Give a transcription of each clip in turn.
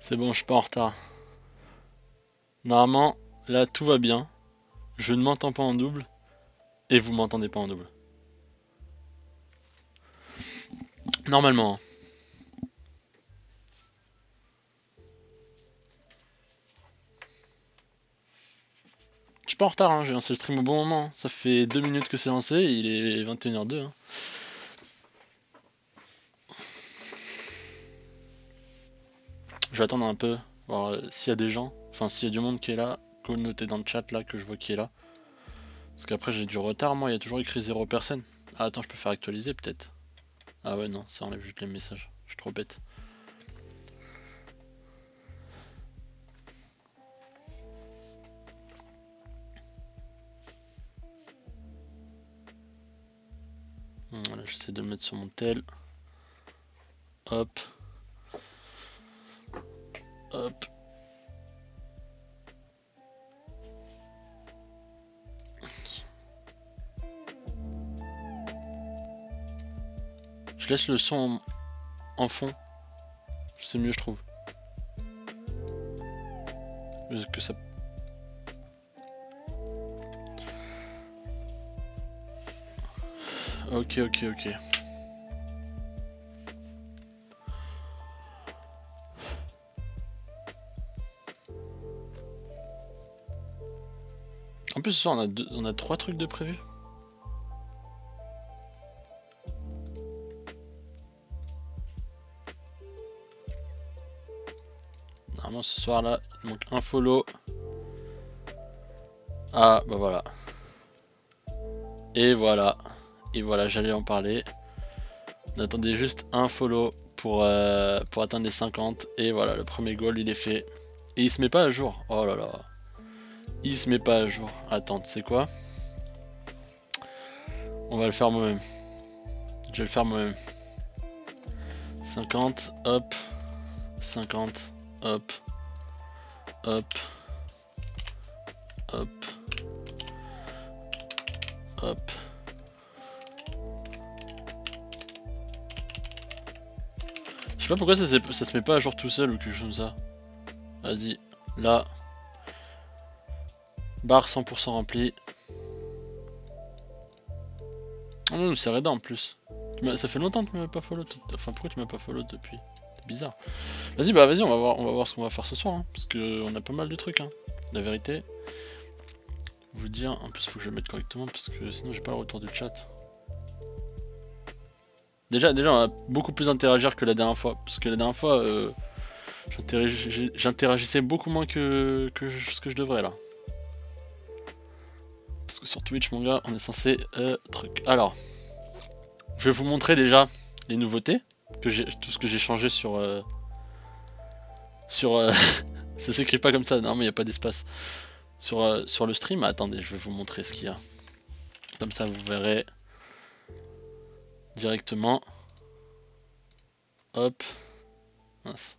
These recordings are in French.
C'est bon, je suis pas en retard. Normalement, là tout va bien. Je ne m'entends pas en double et vous m'entendez pas en double. Normalement, hein. Je suis pas en retard, hein. J'ai lancé le stream au bon moment, hein. Ça fait 2 minutes que c'est lancé, il est 21h02. Hein. Je vais attendre un peu, voir s'il y a des gens, enfin s'il y a du monde qui est là, go le noter dans le chat là que je vois qui est là. Parce qu'après j'ai du retard, moi il y a toujours écrit 0 personne. Ah attends, je peux faire actualiser peut-être. Ah ouais non, ça enlève juste les messages, je suis trop bête. Voilà, j'essaie de le mettre sur mon tel. Hop. Hop. Je laisse le son en fond. C'est mieux je trouve. Que ça... Ok. En plus ce soir on a 3 trucs de prévu. Normalement ce soir là il manque un follow. Ah bah voilà. Et voilà. Et voilà, j'allais en parler. On attendait juste un follow pour atteindre les 50. Et voilà, le premier goal il est fait. Et il se met pas à jour. Oh là là. Il se met pas à jour. Attends, tu sais quoi? On va le faire moi-même. Je vais le faire moi-même. 50, hop. 50, hop. Hop. Hop. Hop. Je sais pas pourquoi ça se met pas à jour tout seul ou quelque chose comme ça. Vas-y, là. Barre 100% remplie. Oh non, c'est Reda en plus. Ça fait longtemps que tu m'as pas follow. Enfin, pourquoi tu m'as pas follow depuis? C'est bizarre. Vas-y, bah vas-y, on va voir ce qu'on va faire ce soir. Hein, parce qu'on a pas mal de trucs. Hein. La vérité. Vous dire, en plus, faut que je le mette correctement parce que sinon, j'ai pas le retour du chat. Déjà, on va beaucoup plus interagir que la dernière fois. Parce que la dernière fois, j'interagissais beaucoup moins que ce que je devrais là. Parce que sur Twitch, mon gars, on est censé truc. Alors, je vais vous montrer déjà les nouveautés, tout ce que j'ai changé sur ça s'écrit pas comme ça. Non, mais il y a pas d'espace sur le stream. Attendez, je vais vous montrer ce qu'il y a. Comme ça, vous verrez directement. Hop, mince.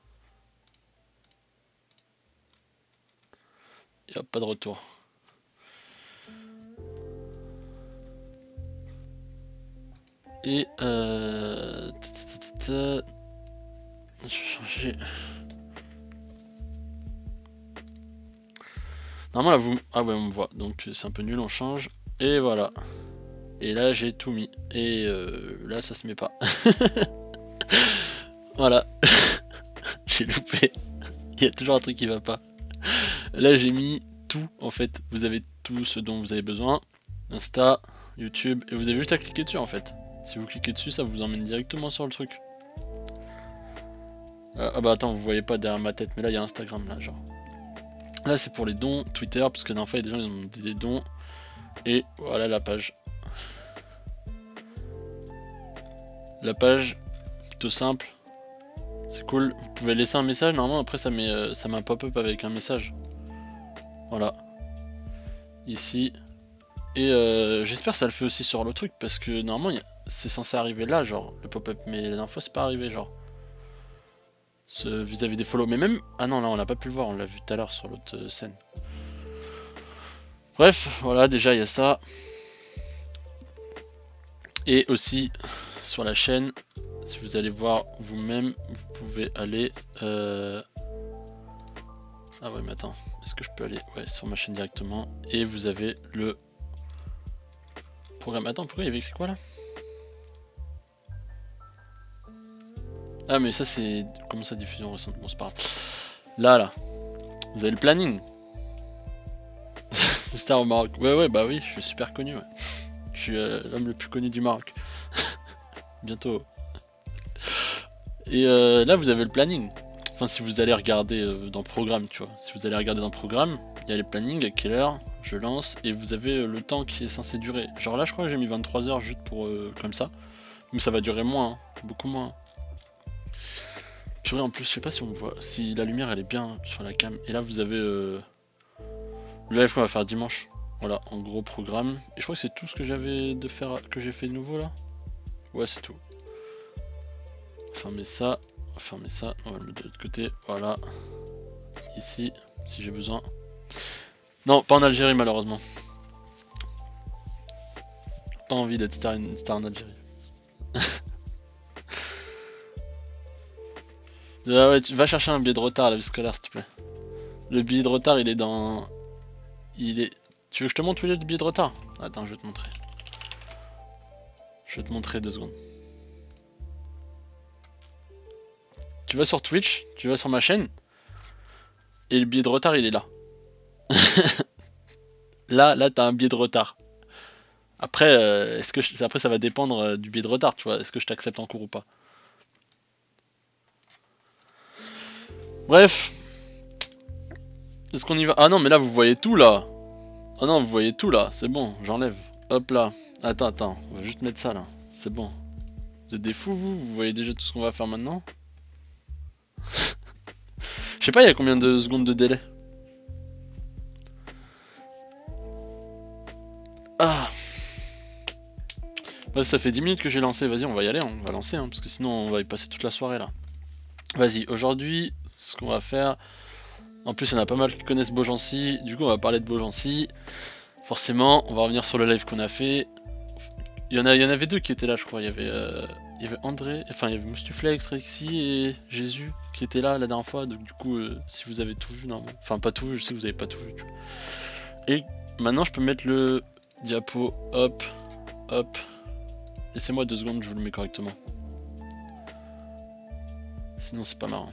Et hop, pas de retour. Et je vais changer. Normalement là vous... Ah ouais on me voit, donc c'est un peu nul, on change. Et voilà. Et là j'ai tout mis. Et là ça se met pas. Voilà. J'ai loupé. Il y a toujours un truc qui va pas. Là j'ai mis tout en fait. Vous avez tout ce dont vous avez besoin. Insta, YouTube. Et vous avez juste à cliquer dessus en fait. Si vous cliquez dessus ça vous emmène directement sur le truc. Ah bah attends vous voyez pas derrière ma tête. Mais là il y a Instagram là genre. Là c'est pour les dons, Twitter, parce que d'un fois il y a des gens qui ont dit des dons. Et voilà la page. La page, plutôt simple. C'est cool. Vous pouvez laisser un message, normalement après ça met un pop-up avec un message. Voilà. Ici. Et j'espère que ça le fait aussi sur le truc, parce que normalement c'est censé arriver là, genre, le pop-up. Mais la dernière fois c'est pas arrivé, genre. Vis-à-vis des follow. Mais même... Ah non, là on n'a pas pu le voir, on l'a vu tout à l'heure sur l'autre scène. Bref, voilà, déjà il y a ça. Et aussi, sur la chaîne, si vous allez voir vous-même, vous pouvez aller Ah ouais mais attends, est-ce que je peux aller sur ma chaîne directement? Et vous avez le programme. Attends, pourquoi il y avait écrit quoi là? Ah mais ça c'est... Comment ça, diffusion récente? Bon c'est pas grave. Là, vous avez le planning. Star au Maroc. Ouais bah oui, je suis super connu, ouais. Je suis l'homme le plus connu du Maroc. Bientôt. Et là vous avez le planning. Enfin si vous allez regarder dans programme, tu vois. Si vous allez regarder dans programme, il y a les plannings, à quelle heure je lance, et vous avez le temps qui est censé durer. Genre là je crois que j'ai mis 23 heures juste pour comme ça. Mais ça va durer moins, hein, beaucoup moins. Purée, en plus je sais pas si on voit, si la lumière elle est bien sur la cam. Et là vous avez le live qu'on va faire dimanche. Voilà, en gros programme. Et je crois que c'est tout ce que j'avais de faire, que j'ai fait de nouveau là. Ouais c'est tout. Fermer ça, on va le mettre de l'autre côté, voilà. Ici, si j'ai besoin. Non, pas en Algérie malheureusement. Pas envie d'être star en Algérie. Ah ouais, tu vas chercher un billet de retard la vie scolaire s'il te plaît. Le billet de retard il est dans... Tu veux que je te montre le billet de retard? Attends, je vais te montrer. Je vais te montrer 2 secondes. Tu vas sur Twitch, tu vas sur ma chaîne, et le billet de retard il est là. Là t'as un billet de retard. Après, après ça va dépendre du billet de retard, tu vois. Est-ce que je t'accepte en cours ou pas? Bref. Est-ce qu'on y va? Ah non mais là vous voyez tout là. Ah non vous voyez tout là, c'est bon, j'enlève. Hop là. Attends, on va juste mettre ça là. C'est bon. Vous êtes des fous vous voyez déjà tout ce qu'on va faire maintenant? Je sais pas il y a combien de secondes de délai. Ah. Ouais, ça fait 10 minutes que j'ai lancé, vas-y on va y aller, on va lancer parce que sinon on va y passer toute la soirée là. Vas-y, aujourd'hui ce qu'on va faire... En plus il y en a pas mal qui connaissent Beaugency, du coup on va parler de Beaugency. Forcément, on va revenir sur le live qu'on a fait. Il y en avait 2 qui étaient là je crois, il y avait André, enfin il y avait Mustuflex, Rexy et Jésus qui étaient là la dernière fois, donc du coup si vous avez tout vu, non, enfin pas tout vu, je sais que vous avez pas tout vu. Et maintenant je peux mettre le diapo, hop, laissez-moi 2 secondes, je vous le mets correctement. Sinon c'est pas marrant.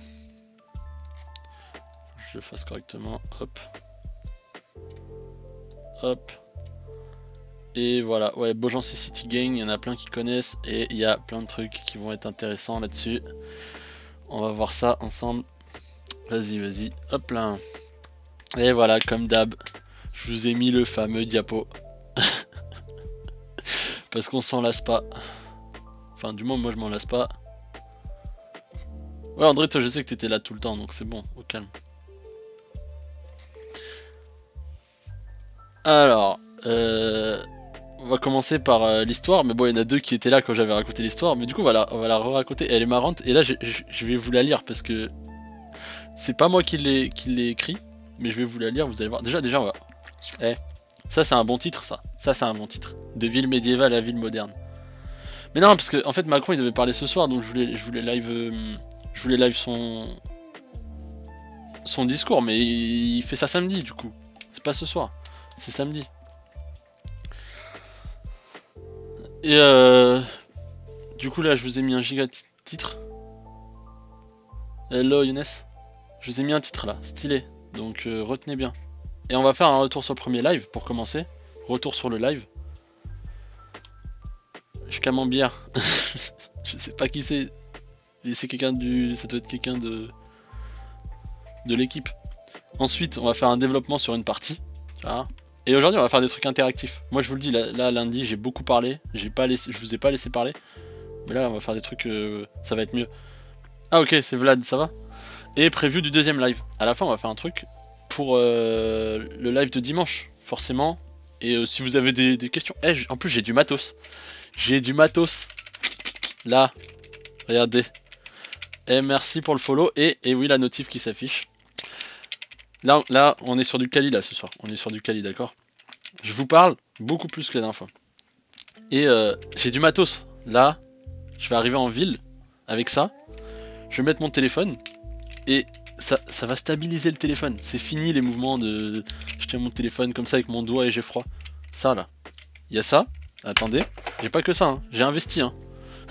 Je le fasse correctement, hop. Et voilà, ouais, Beaugency City Gang, il y en a plein qui connaissent et il y a plein de trucs qui vont être intéressants là-dessus. On va voir ça ensemble. Vas-y, hop là. Et voilà, comme d'hab, je vous ai mis le fameux diapo. Parce qu'on s'en lasse pas. Enfin, du moins, moi je m'en lasse pas. Ouais, André, toi je sais que t'étais là tout le temps, donc c'est bon, au calme. Alors, on va commencer par l'histoire, mais bon, il y en a 2 qui étaient là quand j'avais raconté l'histoire, mais du coup, on va la re-raconter. Elle est marrante, et là, je vais vous la lire parce que c'est pas moi qui l'ai écrit, mais je vais vous la lire, vous allez voir. Déjà, on va. Ça, c'est un bon titre, ça. Ça, c'est un bon titre. De ville médiévale à ville moderne. Mais non, parce que en fait, Macron, il devait parler ce soir, donc je voulais live son discours, mais il fait ça samedi, du coup. C'est pas ce soir, c'est samedi. Et du coup là je vous ai mis un giga titre. Hello Younes. Je vous ai mis un titre là, stylé. Donc retenez bien. Et on va faire un retour sur le premier live pour commencer. Retour sur le live. Je camembert. Je sais pas qui c'est. C'est quelqu'un du. Ça doit être quelqu'un de l'équipe. Ensuite on va faire un développement sur une partie. Voilà. Et aujourd'hui on va faire des trucs interactifs. Moi je vous le dis, là lundi j'ai beaucoup parlé. Je vous ai pas laissé parler. Mais là on va faire des trucs, ça va être mieux. Ah ok, c'est Vlad, ça va? Et prévu du deuxième live. À la fin on va faire un truc pour le live de dimanche, forcément. Et si vous avez des questions... en plus j'ai du matos. J'ai du matos. Là, regardez. Et merci pour le follow. Et oui, la notif qui s'affiche. Là, on est sur du Kali là ce soir. On est sur du Kali, d'accord? Je vous parle beaucoup plus que la dernière fois. Et j'ai du matos. Là, je vais arriver en ville avec ça. Je vais mettre mon téléphone. Et ça va stabiliser le téléphone. C'est fini les mouvements de je tiens mon téléphone comme ça avec mon doigt et j'ai froid. Ça là. Il y a ça. Attendez. J'ai pas que ça, hein. J'ai investi, hein.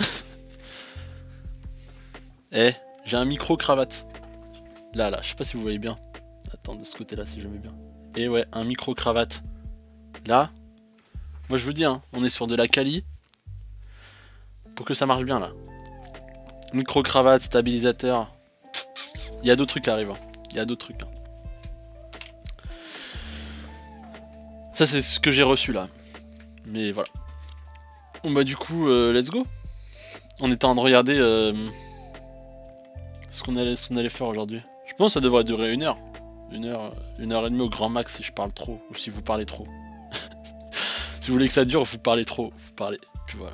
Eh, j'ai un micro cravate. Là, je sais pas si vous voyez bien. Attends, de ce côté-là, si je mets bien. Et ouais, un micro cravate. Là, moi je vous dis, hein, on est sur de la quali. Pour que ça marche bien là. Micro cravate, stabilisateur. Il y a d'autres trucs qui arrivent. Il y a d'autres trucs. Hein. Ça c'est ce que j'ai reçu là. Mais voilà. Bon bah du coup, let's go. On était en train de regarder ce qu'on allait faire aujourd'hui. Je pense que ça devrait durer 1 heure. 1 heure et demie au grand max si je parle trop. Ou si vous parlez trop. Si vous voulez que ça dure, vous parlez trop. Vous parlez. Puis voilà.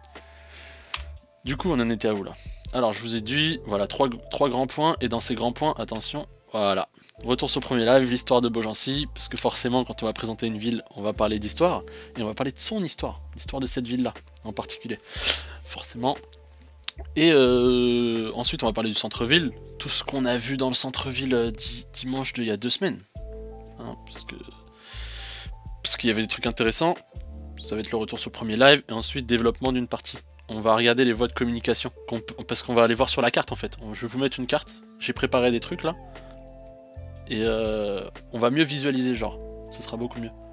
Du coup, on en était à où là? Alors, je vous ai dit, voilà, trois grands points. Et dans ces grands points, attention, voilà. Retour sur le premier live, l'histoire de Beaugency. Parce que forcément, quand on va présenter une ville, on va parler d'histoire. Et on va parler de son histoire. L'histoire de cette ville-là, en particulier. Forcément. Et ensuite, on va parler du centre-ville. Tout ce qu'on a vu dans le centre-ville dimanche il y a 2 semaines. Hein, parce qu'il y avait des trucs intéressants. Ça va être le retour sur le premier live. Et ensuite, développement d'une partie. On va regarder les voies de communication. Parce qu'on va aller voir sur la carte en fait. Je vais vous mettre une carte. J'ai préparé des trucs là. Et on va mieux visualiser genre. Ce sera beaucoup mieux.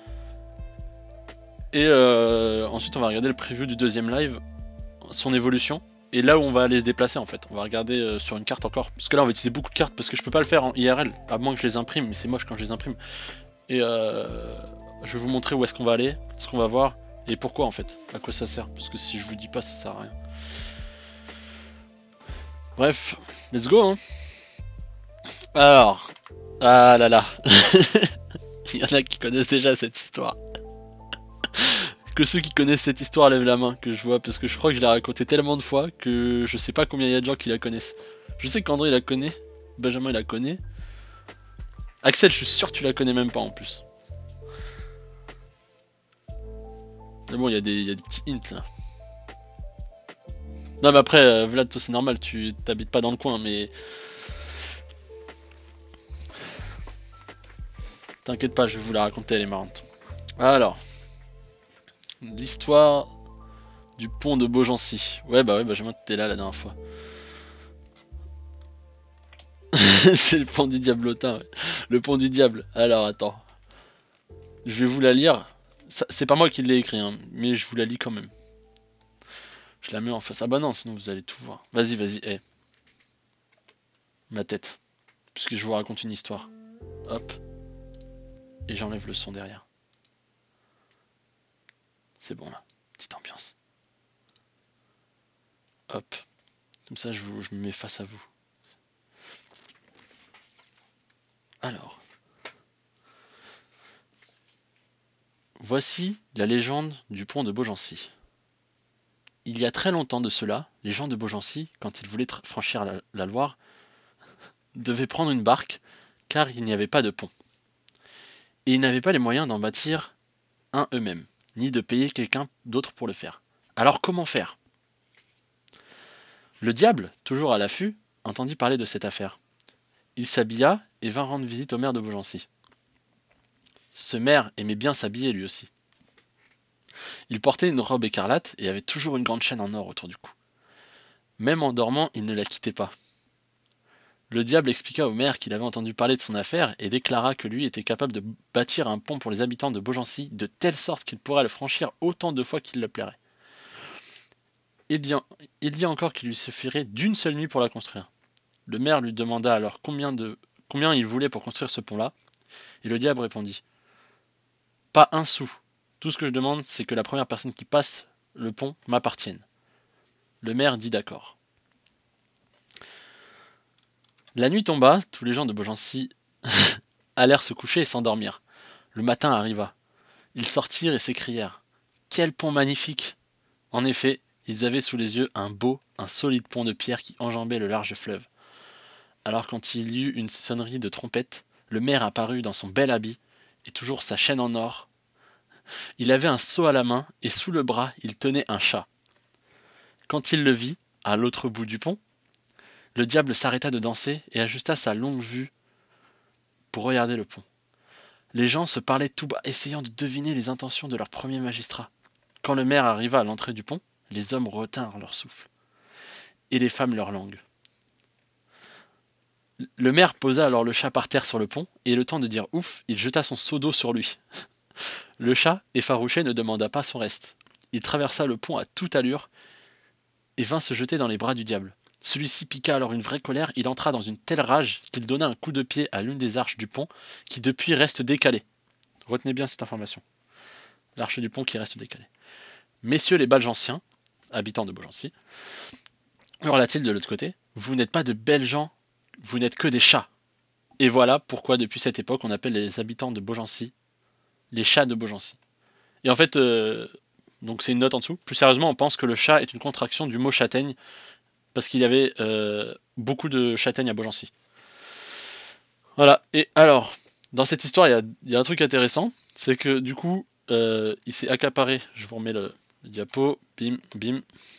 Et ensuite on va regarder le preview du deuxième live. Son évolution. Et là où on va aller se déplacer en fait. On va regarder sur une carte encore. Parce que là on va utiliser beaucoup de cartes. Parce que je peux pas le faire en IRL. À moins que je les imprime. Mais c'est moche quand je les imprime. Et je vais vous montrer où est-ce qu'on va aller. Ce qu'on va voir. Et pourquoi en fait, à quoi ça sert. Parce que si je vous dis pas, ça sert à rien. Bref, let's go hein. Alors, ah là là. Il y en a qui connaissent déjà cette histoire. Que ceux qui connaissent cette histoire lèvent la main, que je vois, parce que je crois que je l'ai raconté tellement de fois que je sais pas combien il y a de gens qui la connaissent. Je sais qu'André la connaît, Benjamin la connaît. Axel, je suis sûr que tu la connais même pas en plus. Mais bon, il y a des petits hints là. Non mais après, Vlad, toi c'est normal, tu t'habites pas dans le coin, mais... T'inquiète pas, je vais vous la raconter, elle est marrante. Alors... L'histoire du pont de Beaugency. Ouais, Benjamin, t'étais là la dernière fois. C'est le pont du diablotin, ouais. Le pont du diable. Alors, attends. Je vais vous la lire. C'est pas moi qui l'ai écrit, hein, mais je vous la lis quand même. Je la mets en face. Ah bah non, sinon vous allez tout voir. Vas-y, hey. Ma tête. Puisque je vous raconte une histoire. Hop. Et j'enlève le son derrière. C'est bon là. Petite ambiance. Hop. Comme ça, je me mets face à vous. Alors. Voici la légende du pont de Beaugency. Il y a très longtemps de cela, les gens de Beaugency, quand ils voulaient franchir la Loire, devaient prendre une barque, car il n'y avait pas de pont. Et ils n'avaient pas les moyens d'en bâtir un eux-mêmes, ni de payer quelqu'un d'autre pour le faire. Alors comment faire? Le diable, toujours à l'affût, entendit parler de cette affaire. Il s'habilla et vint rendre visite au maire de Beaugency. Ce maire aimait bien s'habiller lui aussi. Il portait une robe écarlate et avait toujours une grande chaîne en or autour du cou. Même en dormant, il ne la quittait pas. Le diable expliqua au maire qu'il avait entendu parler de son affaire et déclara que lui était capable de bâtir un pont pour les habitants de Beaugency de telle sorte qu'il pourrait le franchir autant de fois qu'il le plairait. Il dit encore qu'il lui suffirait d'une seule nuit pour la construire. Le maire lui demanda alors combien il voulait pour construire ce pont-là, et le diable répondit « Pas un sou. Tout ce que je demande, c'est que la première personne qui passe le pont m'appartienne. » Le maire dit d'accord. La nuit tomba, tous les gens de Beaugency allèrent se coucher et s'endormir. Le matin arriva. Ils sortirent et s'écrièrent « Quel pont magnifique !» En effet, ils avaient sous les yeux un solide pont de pierre qui enjambait le large fleuve. Alors quand il y eut une sonnerie de trompette, le maire apparut dans son bel habit, et toujours sa chaîne en or. Il avait un seau à la main, et sous le bras il tenait un chat. Quand il le vit, à l'autre bout du pont, Le diable s'arrêta de danser et ajusta sa longue vue pour regarder le pont. Les gens se parlaient tout bas, essayant de deviner les intentions de leur premier magistrat. Quand le maire arriva à l'entrée du pont, les hommes retinrent leur souffle, et les femmes leur langue. Le maire posa alors le chat par terre sur le pont, et le temps de dire ouf, il jeta son seau d'eau sur lui. Le chat, effarouché, ne demanda pas son reste. Il traversa le pont à toute allure, et vint se jeter dans les bras du diable. Celui-ci piqua alors une vraie colère, il entra dans une telle rage qu'il donna un coup de pied à l'une des arches du pont, qui depuis reste décalée. Retenez bien cette information. L'arche du pont qui reste décalée. Messieurs les Balgenciens, habitants de Beaugency, hurla-t-il de l'autre côté, vous n'êtes pas de belles gens, vous n'êtes que des chats. Et voilà pourquoi depuis cette époque on appelle les habitants de Beaugency les chats de Beaugency. Et en fait, donc c'est une note en dessous. Plus sérieusement, on pense que le chat est une contraction du mot châtaigne, parce qu'il y avait beaucoup de châtaignes à Beaugency. Voilà, et alors, dans cette histoire, il y a un truc intéressant, c'est que du coup, il s'est accaparé, je vous remets le diapo, bim, bim.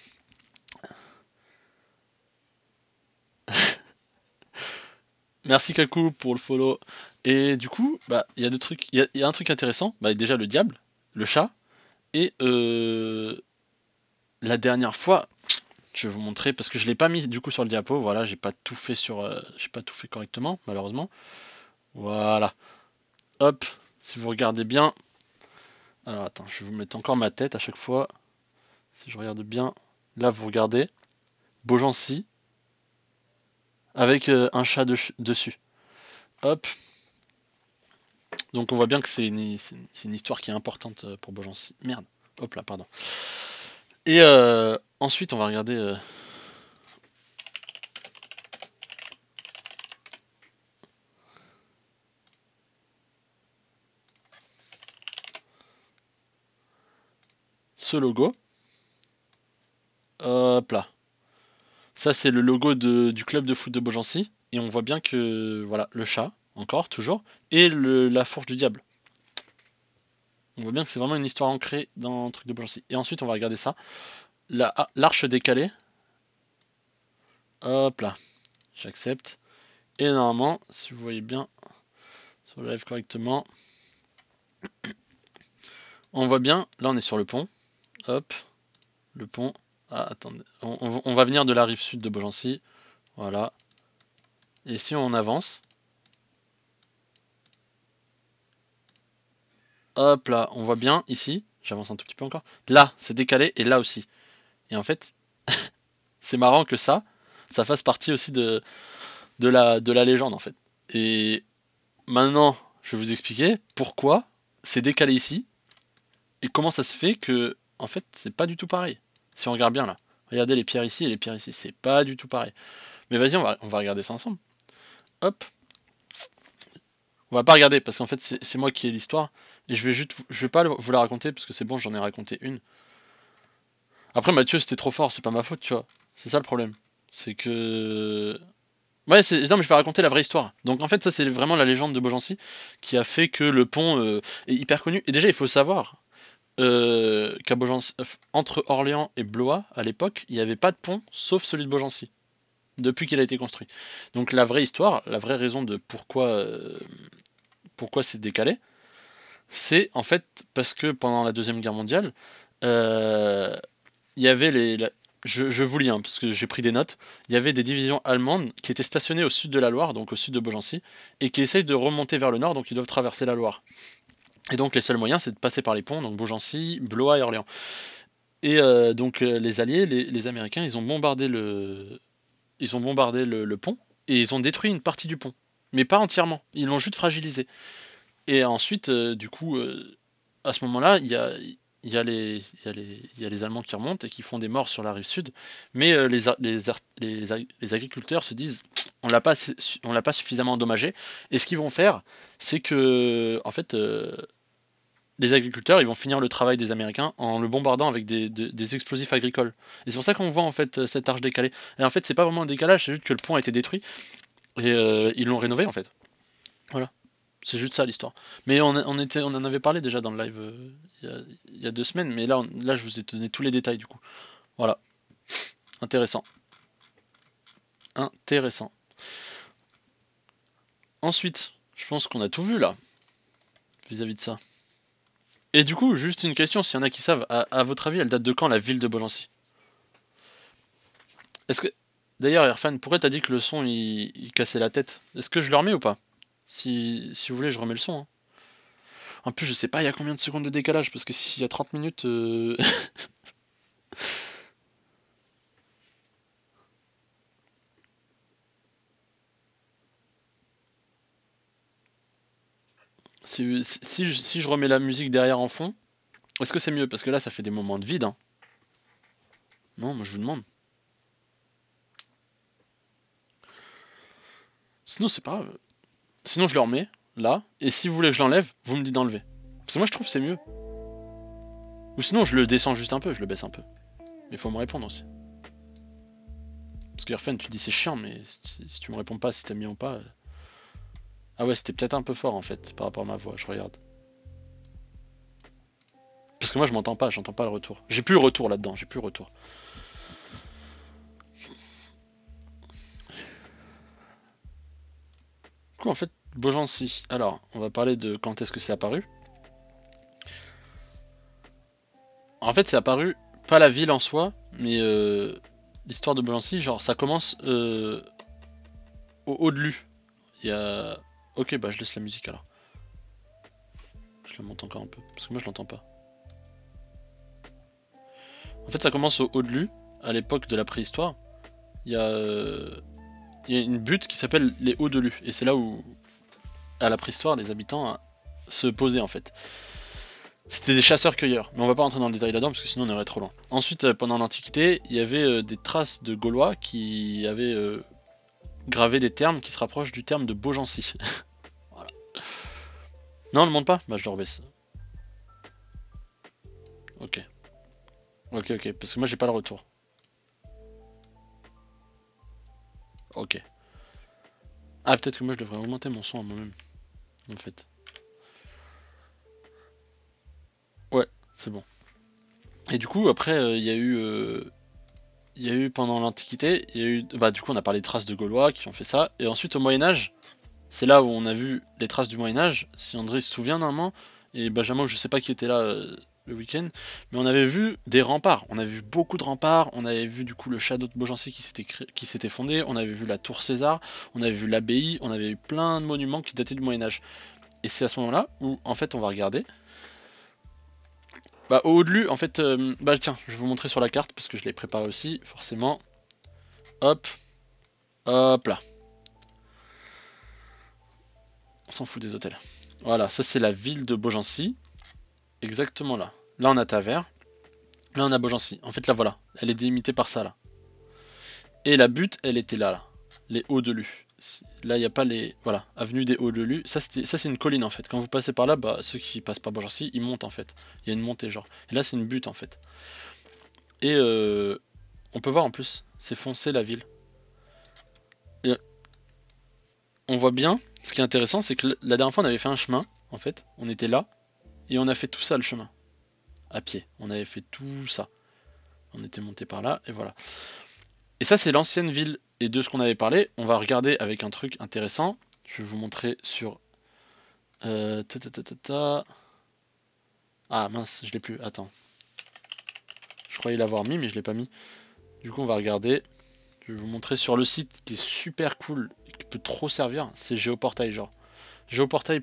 Merci Kaku pour le follow. Et du coup, bah, il y a deux trucs, il y a un truc intéressant, bah, déjà le diable, le chat, et la dernière fois, je vais vous montrer parce que je l'ai pas mis du coup sur le diapo. Voilà, j'ai pas tout fait j'ai pas tout fait correctement malheureusement. Voilà. Hop, si vous regardez bien. Alors attends, je vais vous mettre encore ma tête à chaque fois. Si je regarde bien, là vous regardez Beaugency avec un chat dessus. Hop. Donc on voit bien que c'est une histoire qui est importante pour Beaugency. Merde. Hop là, pardon. Et ensuite on va regarder. Ce logo. Hop là. Ça, c'est le logo du club de foot de Beaugency. Et on voit bien que, voilà, le chat, encore, toujours, et la fourche du diable. On voit bien que c'est vraiment une histoire ancrée dans le truc de Beaugency. Et ensuite, on va regarder ça. L'arche décalée. Hop là. J'accepte. Et normalement, si vous voyez bien sur le live correctement, on voit bien, là on est sur le pont. Hop. Le pont. Ah, attendez. On va venir de la rive sud de Beaugency. Voilà. Et si on avance, hop là, on voit bien ici, j'avance un tout petit peu encore, là c'est décalé et là aussi. Et en fait, c'est marrant que ça fasse partie aussi de la légende en fait. Et maintenant, je vais vous expliquer pourquoi c'est décalé ici et comment ça se fait que, en fait, c'est pas du tout pareil. Si on regarde bien là, regardez les pierres ici et les pierres ici, c'est pas du tout pareil. Mais vas-y, on va regarder ça ensemble. Hop, on va pas regarder parce qu'en fait c'est moi qui ai l'histoire et je vais pas vous la raconter parce que c'est bon, j'en ai raconté une. Après Mathieu c'était trop fort, c'est pas ma faute, tu vois. C'est ça le problème. C'est que ouais, non mais je vais raconter la vraie histoire. Donc en fait ça c'est vraiment la légende de Beaugency qui a fait que le pont est hyper connu. Et déjà il faut savoir qu'à Beaugency, entre Orléans et Blois à l'époque, il n'y avait pas de pont sauf celui de Beaugency depuis qu'il a été construit. Donc la vraie histoire, la vraie raison de pourquoi c'est décalé, c'est en fait parce que pendant la Deuxième Guerre mondiale, euh, il y avait je vous lis, hein, parce que j'ai pris des notes, il y avait des divisions allemandes qui étaient stationnées au sud de la Loire, donc au sud de Beaugency, et qui essayent de remonter vers le nord, donc ils doivent traverser la Loire. Et donc les seuls moyens, c'est de passer par les ponts, donc Beaugency, Blois et Orléans. Et donc les Alliés, les Américains, ils ont bombardé le pont, et ils ont détruit une partie du pont. Mais pas entièrement, ils l'ont juste fragilisé. Et ensuite, du coup, à ce moment-là, il y a les Allemands qui remontent et qui font des morts sur la rive sud, mais les agriculteurs se disent on l'a pas suffisamment endommagé, et ce qu'ils vont faire, c'est que en fait les agriculteurs ils vont finir le travail des Américains en le bombardant avec des explosifs agricoles. Et c'est pour ça qu'on voit en fait cette arche décalée. Et en fait c'est pas vraiment un décalage, c'est juste que le pont a été détruit et ils l'ont rénové en fait. Voilà. C'est juste ça l'histoire. Mais on en avait parlé déjà dans le live il y a 2 semaines, mais là je vous ai donné tous les détails du coup. Voilà, intéressant. intéressant. Ensuite, je pense qu'on a tout vu là, vis-à-vis de ça. Et du coup, juste une question, s'il y en a qui savent, à votre avis, elle date de quand la ville de Bojancy? Est-ce que... D'ailleurs, Irfan, pourquoi t'as dit que le son il cassait la tête? Est-ce que je le remets ou pas? Si vous voulez, je remets le son, hein. En plus, je sais pas il y a combien de secondes de décalage, parce que s'il y a 30 minutes... si je remets la musique derrière en fond, est-ce que c'est mieux? Parce que là, ça fait des moments de vide, hein. Non, moi je vous demande. Sinon, c'est pas grave. Sinon, je le remets, là, et si vous voulez que je l'enlève, vous me dites d'enlever. Parce que moi, je trouve que c'est mieux. Ou sinon, je le descends juste un peu, je le baisse un peu. Mais faut me répondre aussi. Parce que Irfan, tu dis c'est chiant, mais si tu me réponds pas si t'as mis ou pas... Ah ouais, c'était peut-être un peu fort en fait, par rapport à ma voix, je regarde. Parce que moi je m'entends pas, j'entends pas le retour. J'ai plus le retour là-dedans, j'ai plus le retour. Du coup en fait, Beaugency. Alors, on va parler de quand est-ce que c'est apparu. En fait, c'est apparu, pas la ville en soi, mais l'histoire de Beaugency, genre ça commence au haut de Lu. Il y a... Ok, bah je laisse la musique alors. Je la monte encore un peu, parce que moi je l'entends pas. En fait, ça commence au haut de Lu, à l'époque de la préhistoire. Il y a, il y a une butte qui s'appelle les Hauts de Lu, et c'est là où, à la préhistoire, les habitants se posaient en fait. C'était des chasseurs-cueilleurs, mais on va pas rentrer dans le détail là-dedans parce que sinon on irait trop loin. Ensuite, pendant l'Antiquité, il y avait des traces de Gaulois qui avaient gravé des termes qui se rapprochent du terme de Beaugency. Voilà. Non, on ne monte pas. Bah, je le rebaisse. Ok. Ok, ok, parce que moi j'ai pas le retour. Ok. Ah, peut-être que moi je devrais augmenter mon son à moi-même, en fait. Ouais, c'est bon. Et du coup, après, il y a eu pendant l'Antiquité, il y a eu, bah du coup on a parlé de traces de Gaulois qui ont fait ça, et ensuite au Moyen Âge, c'est là où on a vu les traces du Moyen Âge, si André se souvient normalement, et Benjamin, je sais pas qui était là le week-end, mais on avait vu des remparts, on avait vu beaucoup de remparts, on avait vu du coup le château de Beaugency qui s'était fondé, on avait vu la tour César, on avait vu l'abbaye, on avait eu plein de monuments qui dataient du Moyen Âge. Et c'est à ce moment-là où en fait on va regarder. Bah au haut de lui, en fait, bah tiens, je vais vous montrer sur la carte parce que je l'ai préparé aussi, forcément. Hop, hop là. On s'en fout des hôtels. Voilà, ça c'est la ville de Beaugency. Exactement là. Là on a Tavers. Là on a Beaugency. En fait là voilà. Elle est délimitée par ça là. Et la butte elle était là. Les Hauts de Lu. Là il n'y a pas les... Voilà. Avenue des Hauts de Lu. Ça c'est une colline en fait. Quand vous passez par là, bah ceux qui passent par Beaugency ils montent en fait. Il y a une montée genre. Et là c'est une butte en fait. Et on peut voir en plus. C'est foncé la ville. Et on voit bien. Ce qui est intéressant c'est que la dernière fois on avait fait un chemin. En fait. On était là. Et on a fait tout ça le chemin. À pied. On avait fait tout ça. On était monté par là, et voilà. Et ça, c'est l'ancienne ville. Et de ce qu'on avait parlé, on va regarder avec un truc intéressant. Je vais vous montrer sur... ta, ta, ta, ta, ta. Ah mince, je l'ai plus. Attends. Je croyais l'avoir mis, mais je l'ai pas mis. Du coup, on va regarder. Je vais vous montrer sur le site qui est super cool, qui peut trop servir. C'est Géoportail, genre. Géoportail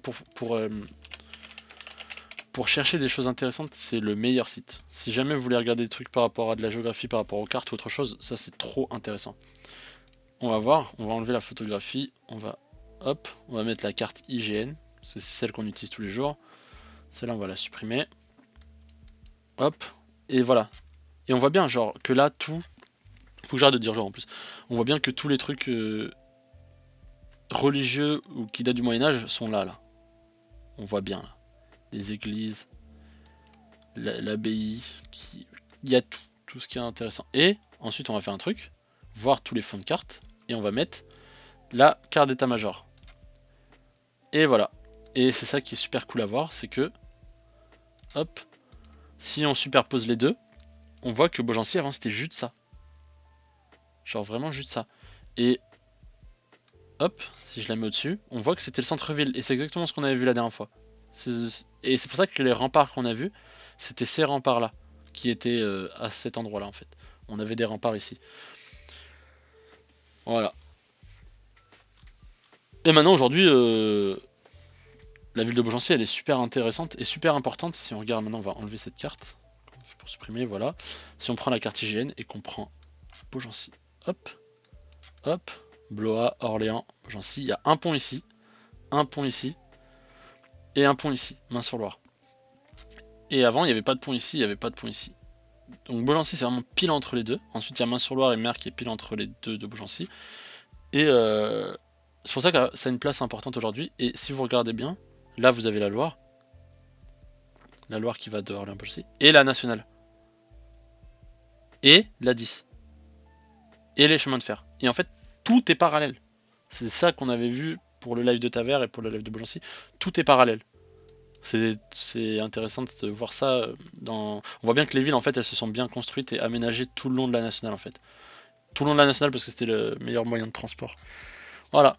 pour chercher des choses intéressantes, c'est le meilleur site. Si jamais vous voulez regarder des trucs par rapport à de la géographie, par rapport aux cartes ou autre chose, ça c'est trop intéressant. On va voir, on va enlever la photographie, on va, hop, on va mettre la carte IGN, c'est celle qu'on utilise tous les jours. Celle-là on va la supprimer. Hop, et voilà. Et on voit bien genre que là tout, faut que j'arrête de dire genre en plus, on voit bien que tous les trucs religieux ou qui datent du Moyen-Âge sont là. On voit bien là. Les églises, l'abbaye, il y a tout ce qui est intéressant. Et ensuite on va faire un truc, voir tous les fonds de cartes, et on va mettre la carte d'état-major. Et voilà. Et c'est ça qui est super cool à voir, c'est que, hop, si on superpose les deux, on voit que Beaugency avant c'était juste ça. Genre vraiment juste ça. Et hop, si je la mets au-dessus, on voit que c'était le centre-ville. Et c'est exactement ce qu'on avait vu la dernière fois. Et c'est pour ça que les remparts qu'on a vus, c'était ces remparts-là, qui étaient à cet endroit-là en fait. On avait des remparts ici. Voilà. Et maintenant aujourd'hui, la ville de Beaugency, elle est super intéressante et super importante. Si on regarde maintenant, on va enlever cette carte pour supprimer, voilà. Si on prend la carte IGN et qu'on prend Beaugency, hop, hop, Blois, Orléans, Beaugency, il y a un pont ici et un pont ici, Main-sur-Loire. Et avant, il n'y avait pas de pont ici, il n'y avait pas de pont ici. Donc Beaugency, c'est vraiment pile entre les deux. Ensuite, il y a Main-sur-Loire et Mer qui est pile entre les deux de Beaugency. Et c'est pour ça que ça a une place importante aujourd'hui. Et si vous regardez bien, là vous avez la Loire qui va de Orléans-Beaugency, et la nationale, et la 10, et les chemins de fer. Et en fait, tout est parallèle. C'est ça qu'on avait vu pour le live de Taverne et pour le live de Beaugency. Tout est parallèle. C'est intéressant de voir ça. On voit bien que les villes, en fait, elles se sont bien construites et aménagées tout le long de la nationale, en fait. Tout le long de la nationale parce que c'était le meilleur moyen de transport. Voilà.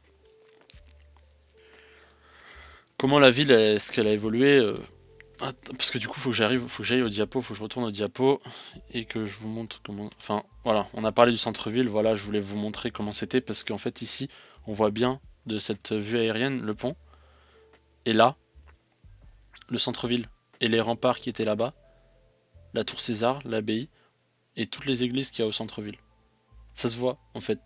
Comment la ville, est-ce qu'elle a évolué parce que du coup, faut que j'aille au diapo, faut que je retourne au diapo et que je vous montre comment. Enfin, voilà, on a parlé du centre-ville, voilà, je voulais vous montrer comment c'était parce qu'en fait, ici, on voit bien de cette vue aérienne le pont, et là, le centre-ville et les remparts qui étaient là-bas, la tour César, l'abbaye et toutes les églises qu'il y a au centre-ville. Ça se voit en fait.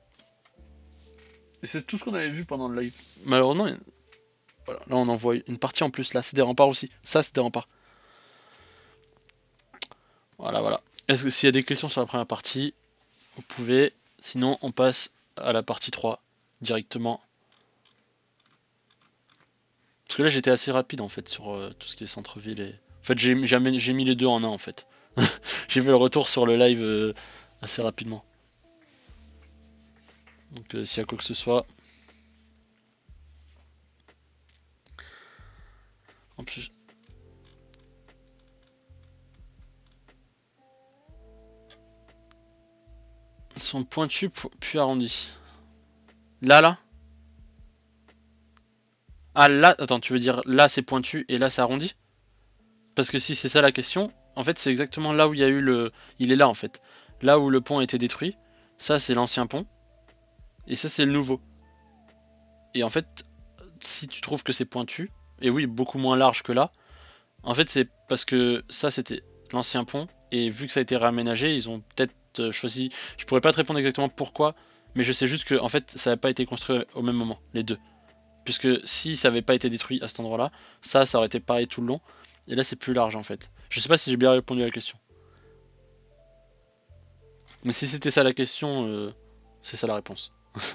Et c'est tout ce qu'on avait vu pendant le live. Malheureusement, voilà, là on en voit une partie en plus, là c'est des remparts aussi. Ça c'est des remparts. Voilà, voilà. Est-ce que s'il y a des questions sur la première partie, vous pouvez. Sinon, on passe à la partie 3 directement. Parce que là, j'étais assez rapide en fait sur tout ce qui est centre-ville. Et... En fait, j'ai mis les deux en un en fait. J'ai fait le retour sur le live assez rapidement. Donc, s'il y a quoi que ce soit. En plus. Ils sont pointus puis arrondis. Là. Ah là, attends, tu veux dire là c'est pointu et là c'est arrondi? Parce que si c'est ça la question, en fait c'est exactement là où il y a eu le... Il est là en fait. Là où le pont a été détruit, ça c'est l'ancien pont, et ça c'est le nouveau. Et en fait, si tu trouves que c'est pointu, et oui, beaucoup moins large que là, en fait c'est parce que ça c'était l'ancien pont, et vu que ça a été réaménagé, ils ont peut-être choisi... Je pourrais pas te répondre exactement pourquoi, mais je sais juste que en fait ça n'a pas été construit au même moment, les deux. Puisque si ça avait pas été détruit à cet endroit-là, ça aurait été pareil tout le long. Et là, c'est plus large en fait. Je sais pas si j'ai bien répondu à la question. Mais si c'était ça la question, c'est ça la réponse.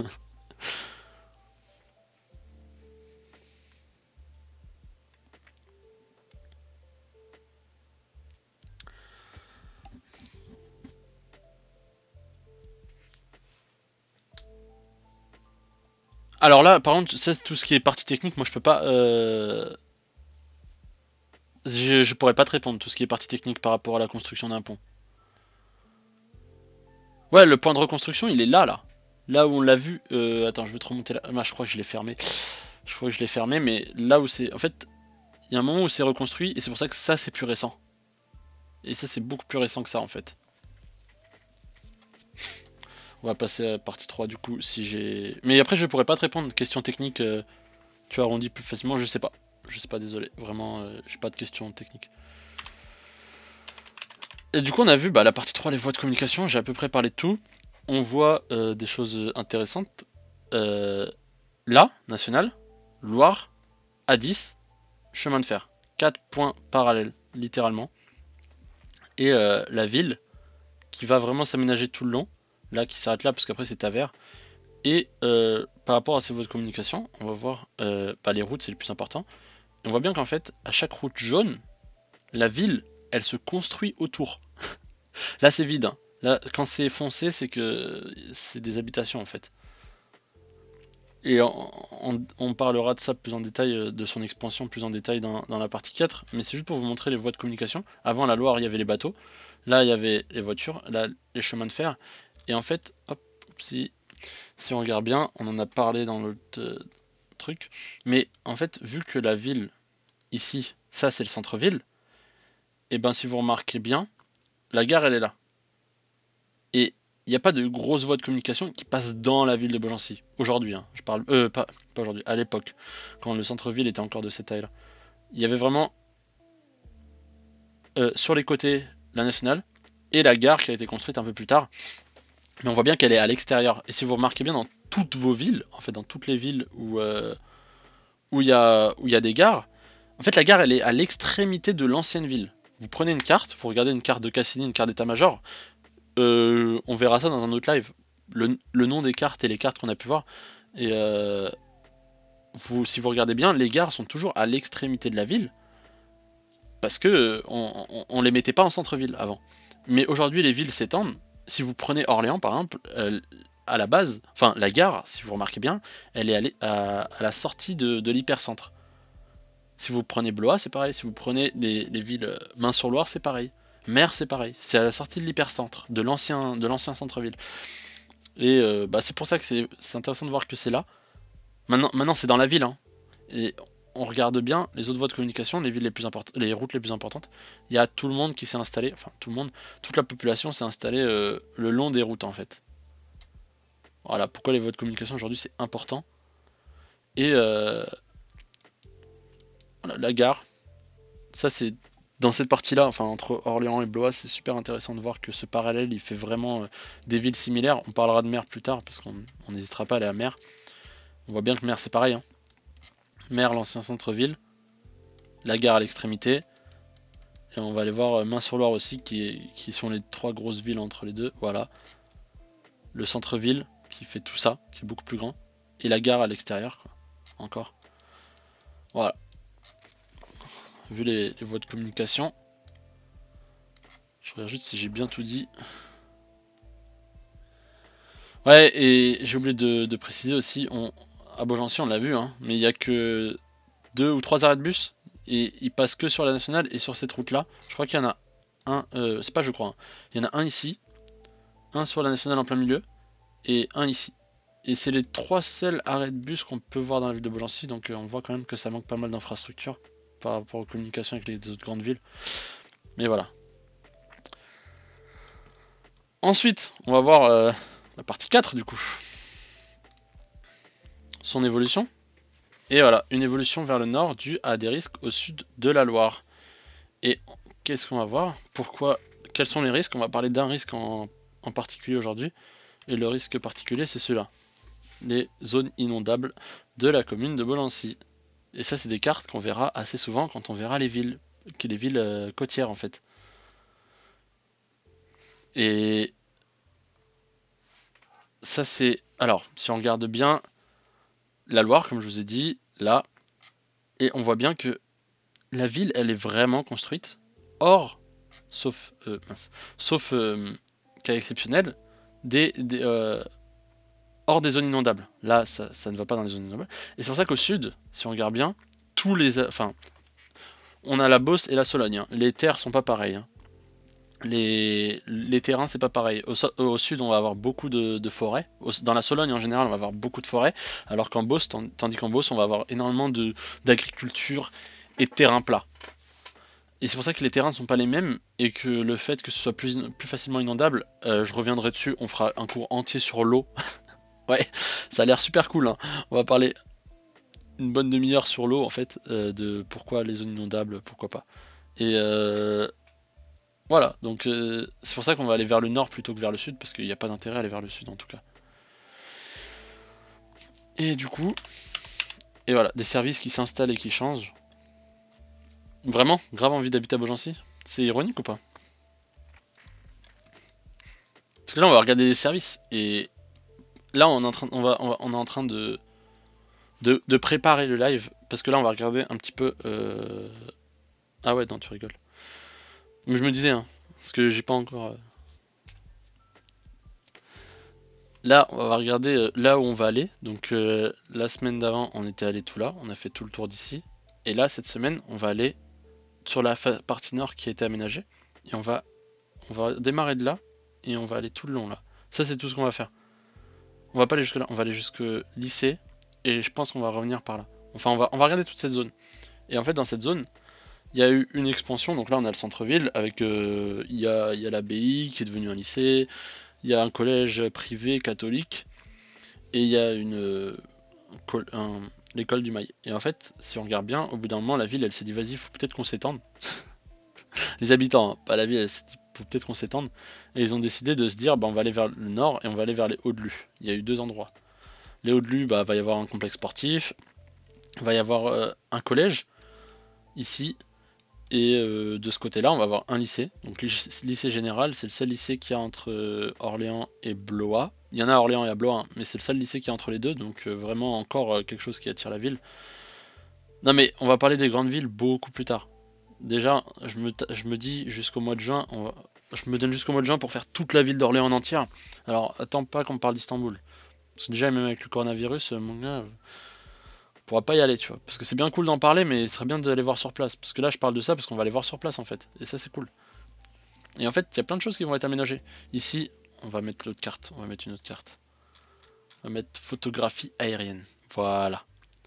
Alors là, par contre, ça, tout ce qui est partie technique, moi je peux pas. Je pourrais pas te répondre, tout ce qui est partie technique par rapport à la construction d'un pont. Ouais, le point de reconstruction, il est là. Là où on l'a vu. Attends, je vais te remonter là. Ah, je crois que je l'ai fermé. Je crois que je l'ai fermé, mais là où c'est. En fait, il y a un moment où c'est reconstruit, et c'est pour ça que ça, c'est plus récent. Et ça, c'est beaucoup plus récent que ça en fait. On va passer à la partie 3 du coup si j'ai. Mais après je pourrais pas te répondre. Question technique, tu arrondis plus facilement, je sais pas. Je sais pas, désolé. Vraiment, j'ai pas de questions techniques. Et du coup on a vu la partie 3, les voies de communication, j'ai à peu près parlé de tout. On voit des choses intéressantes. Là, national, Loire, A10, chemin de fer. 4 points parallèles, littéralement. Et la ville, qui va vraiment s'aménager tout le long. Là, qui s'arrête là, parce qu'après c'est Taverne. Et par rapport à ces voies de communication, on va voir les routes, c'est le plus important. Et on voit bien qu'en fait, à chaque route jaune, la ville, elle se construit autour. Là, c'est vide. Hein. Là, quand c'est foncé, c'est que c'est des habitations en fait. Et on parlera de ça plus en détail, de son expansion plus en détail dans la partie 4. Mais c'est juste pour vous montrer les voies de communication. Avant la Loire, il y avait les bateaux. Là, il y avait les voitures. Là, les chemins de fer. Et en fait, hop, si Si on regarde bien, on en a parlé dans l'autre truc, mais en fait, vu que la ville, ici, ça c'est le centre-ville, et ben si vous remarquez bien, la gare elle est là. Et il n'y a pas de grosses voies de communication qui passent dans la ville de Beaugency. Aujourd'hui, hein, je parle. Pas aujourd'hui, à l'époque, quand le centre-ville était encore de cette taille-là. Il y avait vraiment sur les côtés la nationale et la gare qui a été construite un peu plus tard. Mais on voit bien qu'elle est à l'extérieur. Et si vous remarquez bien dans toutes vos villes, en fait dans toutes les villes où il y a des gares, en fait la gare elle est à l'extrémité de l'ancienne ville. Vous prenez une carte, vous regardez une carte de Cassini, une carte d'état-major, on verra ça dans un autre live. Le nom des cartes et les cartes qu'on a pu voir. Et si vous regardez bien, les gares sont toujours à l'extrémité de la ville. Parce que on les mettait pas en centre-ville avant. Mais aujourd'hui, les villes s'étendent. Si vous prenez Orléans, par exemple, à la base, enfin la gare, si vous remarquez bien, elle est à la sortie de l'hypercentre. Si vous prenez Blois, c'est pareil. Si vous prenez les villes Main-sur-Loire, c'est pareil. Mer, c'est pareil. C'est à la sortie de l'hypercentre, de l'ancien centre-ville. Et c'est pour ça que c'est intéressant de voir que c'est là. Maintenant c'est dans la ville. Hein. Et on regarde bien les autres voies de communication, les villes les plus importantes, les routes les plus importantes. Il y a tout le monde qui s'est installé, enfin tout le monde, toute la population s'est installée le long des routes en fait. Voilà pourquoi les voies de communication aujourd'hui c'est important. Et voilà, la gare, ça c'est dans cette partie-là, enfin entre Orléans et Blois, c'est super intéressant de voir que ce parallèle il fait vraiment des villes similaires. On parlera de Mer plus tard parce qu'on n'hésitera pas à aller à Mer. On voit bien que Mer c'est pareil. Hein. Mer, l'ancien centre-ville, la gare à l'extrémité. Et on va aller voir Main-sur-Loire aussi, qui sont les trois grosses villes entre les deux. Voilà. Le centre-ville, qui fait tout ça, qui est beaucoup plus grand. Et la gare à l'extérieur, quoi. Encore. Voilà. Vu les voies de communication. Je regarde juste si j'ai bien tout dit. Ouais, et j'ai oublié de préciser aussi, à Beaugency on l'a vu, hein, mais il n'y a que 2 ou 3 arrêts de bus. Et ils passent que sur la nationale et sur cette route-là. Je crois qu'il y en a un, c'est pas je crois, hein. Il y en a un ici, un sur la nationale en plein milieu, et un ici. Et c'est les 3 seuls arrêts de bus qu'on peut voir dans la ville de Beaugency, donc on voit quand même que ça manque pas mal d'infrastructures par rapport aux communications avec les autres grandes villes. Mais voilà. Ensuite, on va voir la partie 4 du coup. Son évolution. Et voilà, une évolution vers le nord due à des risques au sud de la Loire. Et qu'est-ce qu'on va voir? Pourquoi? Quels sont les risques? On va parler d'un risque en particulier aujourd'hui. Et le risque particulier, c'est celui-là. Les zones inondables de la commune de Beaugency. Et ça, c'est des cartes qu'on verra assez souvent quand on verra les villes côtières en fait. Et ça, c'est... Alors, si on regarde bien la Loire, comme je vous ai dit, là, et on voit bien que la ville, elle est vraiment construite. Or, sauf cas exceptionnel, hors des zones inondables. Là, ça ne va pas dans les zones inondables. Et c'est pour ça qu'au sud, si on regarde bien, on a la Beauce et la Sologne. Hein. Les terres sont pas pareilles. Hein. Les terrains, c'est pas pareil. Au sud, on va avoir beaucoup de forêts. Dans la Sologne, en général, on va avoir beaucoup de forêts. Alors qu'en Beauce, tandis qu'en Beauce, on va avoir énormément d'agriculture et de terrains plats. Et c'est pour ça que les terrains ne sont pas les mêmes et que le fait que ce soit plus facilement inondable, je reviendrai dessus, on fera un cours entier sur l'eau. Ouais, ça a l'air super cool. Hein. On va parler une bonne demi-heure sur l'eau en fait, de pourquoi les zones inondables, pourquoi pas. Et voilà, donc c'est pour ça qu'on va aller vers le nord plutôt que vers le sud, parce qu'il n'y a pas d'intérêt à aller vers le sud en tout cas. Et du coup, et voilà, des services qui s'installent et qui changent. Vraiment, grave envie d'habiter à Beaugency. C'est ironique ou pas? Parce que là on va regarder les services, et là on est en train de préparer le live, parce que là on va regarder un petit peu... Ah ouais, non, tu rigoles. Mais je me disais, hein, parce que j'ai pas encore... Là, on va regarder là où on va aller. Donc la semaine d'avant, on était allé tout là, on a fait tout le tour d'ici. Et là, cette semaine, on va aller sur la partie nord qui a été aménagée. Et on va démarrer de là, et on va aller tout le long là. Ça, c'est tout ce qu'on va faire. On va pas aller jusque là, on va aller jusque lycée. Et je pense qu'on va revenir par là. Enfin, on va regarder toute cette zone. Et en fait, dans cette zone, il y a eu une expansion. Donc là, on a le centre-ville avec il y a l'abbaye qui est devenue un lycée. Il y a un collège privé catholique. Et il y a l'école du Mail. Et en fait, si on regarde bien, au bout d'un moment, la ville, elle s'est dit, vas-y, faut peut-être qu'on s'étende. Les habitants, hein, pas la ville, elle s'est dit, faut peut-être qu'on s'étende. Et ils ont décidé de se dire, bah, on va aller vers le nord et on va aller vers les Hauts-de-Lus. Il y a eu deux endroits. Les Hauts-de-Lus, bah, va y avoir un complexe sportif, va y avoir un collège, ici, et de ce côté-là, on va avoir un lycée. Donc lycée général, c'est le seul lycée qu'il y a entre Orléans et Blois. Il y en a à Orléans et à Blois, hein, mais c'est le seul lycée qui est entre les deux, donc vraiment encore quelque chose qui attire la ville. Non mais on va parler des grandes villes beaucoup plus tard. Déjà, je me dis jusqu'au mois de juin, je me donne jusqu'au mois de juin pour faire toute la ville d'Orléans en entière. Alors attends pas qu'on parle d'Istanbul. Parce que déjà, même avec le coronavirus, mon gars, on pourra pas y aller, tu vois. Parce que c'est bien cool d'en parler, mais ce serait bien d'aller voir sur place. Parce que là, je parle de ça parce qu'on va aller voir sur place en fait. Et ça, c'est cool. Et en fait, il y a plein de choses qui vont être aménagées. Ici, on va mettre l'autre carte. On va mettre une autre carte. On va mettre photographie aérienne. Voilà.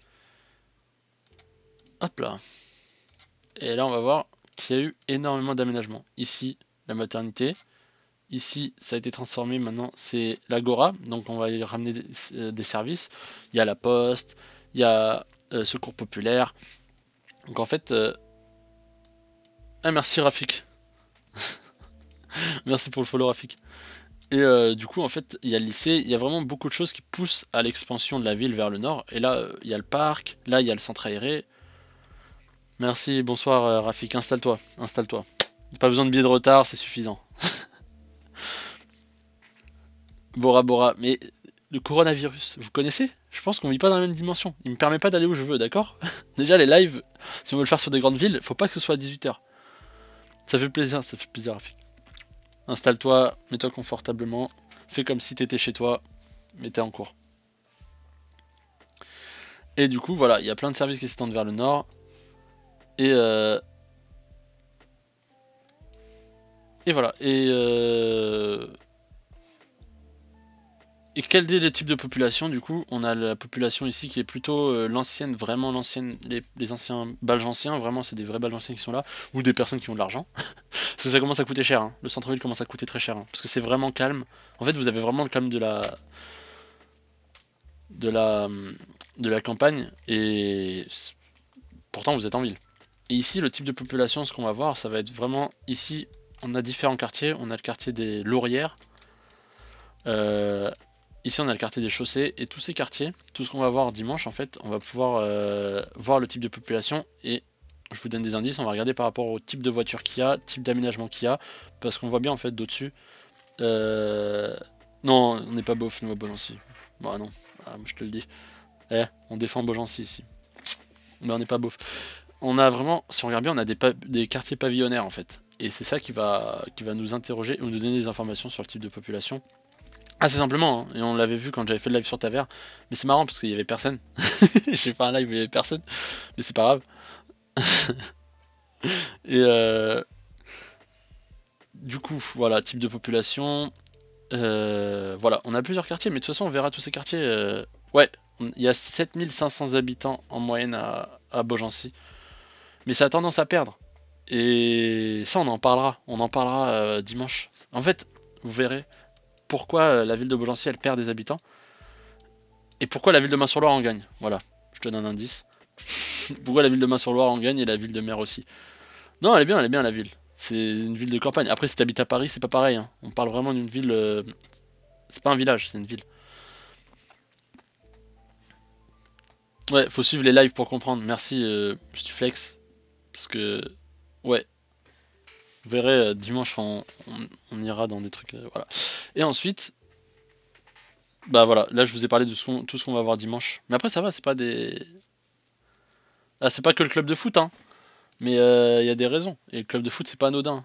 Hop là. Et là, on va voir qu'il y a eu énormément d'aménagements. Ici, la maternité. Ici, ça a été transformé. Maintenant, c'est l'Agora. Donc, on va y ramener des services. Il y a la poste. Il y a secours populaire. Donc, en fait... Ah, merci Rafik. Merci pour le follow Rafik. Et du coup, en fait, il y a le lycée, il y a vraiment beaucoup de choses qui poussent à l'expansion de la ville vers le nord. Et là, il y a le parc, là, il y a le centre aéré. Merci, bonsoir Rafik, installe-toi, installe-toi. Pas besoin de billets de retard, c'est suffisant. Bora Bora, mais le coronavirus, vous connaissez? Je pense qu'on vit pas dans la même dimension. Il me permet pas d'aller où je veux, d'accord? Déjà, les lives, si on veut le faire sur des grandes villes, faut pas que ce soit à 18 h. Ça fait plaisir Rafik. Installe-toi, mets-toi confortablement, fais comme si t'étais chez toi, mais t'es en cours. Et du coup, voilà, il y a plein de services qui s'étendent vers le nord. Et, et voilà. Et quel est le type de population? Du coup, on a la population ici qui est plutôt l'ancienne, vraiment l'ancienne, les anciens belges anciens, vraiment c'est des vrais belges anciens qui sont là, ou des personnes qui ont de l'argent. Parce que ça commence à coûter cher, hein. Le centre-ville commence à coûter très cher, hein. Parce que c'est vraiment calme. En fait, vous avez vraiment le calme de la, de la campagne, et pourtant vous êtes en ville. Et ici, le type de population, ce qu'on va voir, ça va être vraiment ici, on a différents quartiers. On a le quartier des Laurières. Ici, on a le quartier des Chaussées. Et tous ces quartiers, tout ce qu'on va voir dimanche, en fait, on va pouvoir voir le type de population. Et je vous donne des indices. On va regarder par rapport au type de voiture qu'il y a, type d'aménagement qu'il y a. Parce qu'on voit bien, en fait, d'au-dessus. Non, on n'est pas beauf, nous, à Beaugency. Bah non, je te le dis. On défend Beaugency ici. Mais on n'est pas beauf. On a vraiment, si on regarde bien, on a des quartiers pavillonnaires en fait. Et c'est ça qui va nous interroger ou nous donner des informations sur le type de population. Assez simplement, hein. Et on l'avait vu quand j'avais fait le live sur Taver. Mais c'est marrant parce qu'il y avait personne. J'ai fait un live où il y avait personne. Mais c'est pas grave. Et du coup, voilà, type de population. Voilà, on a plusieurs quartiers, mais de toute façon, on verra tous ces quartiers. Ouais, il y a 7500 habitants en moyenne à Beaugency. Mais ça a tendance à perdre. Et ça, on en parlera. On en parlera dimanche. En fait, vous verrez pourquoi la ville de Beaugency, elle perd des habitants. Et pourquoi la ville de Main-sur-Loire en gagne. Voilà, je te donne un indice. Pourquoi la ville de Main-sur-Loire en gagne et la ville de Mer aussi. Non, elle est bien la ville. C'est une ville de campagne. Après, si t'habites à Paris, c'est pas pareil, hein. On parle vraiment d'une ville... C'est pas un village, c'est une ville. Ouais, faut suivre les lives pour comprendre. Merci, Flex. Parce que... Ouais, vous verrez, dimanche, on ira dans des trucs... voilà. Et ensuite... Bah voilà, là je vous ai parlé de tout ce qu'on va voir dimanche. Mais après ça va, c'est pas des... Ah, c'est pas que le club de foot, hein. Mais il y a des raisons. Et le club de foot, c'est pas anodin.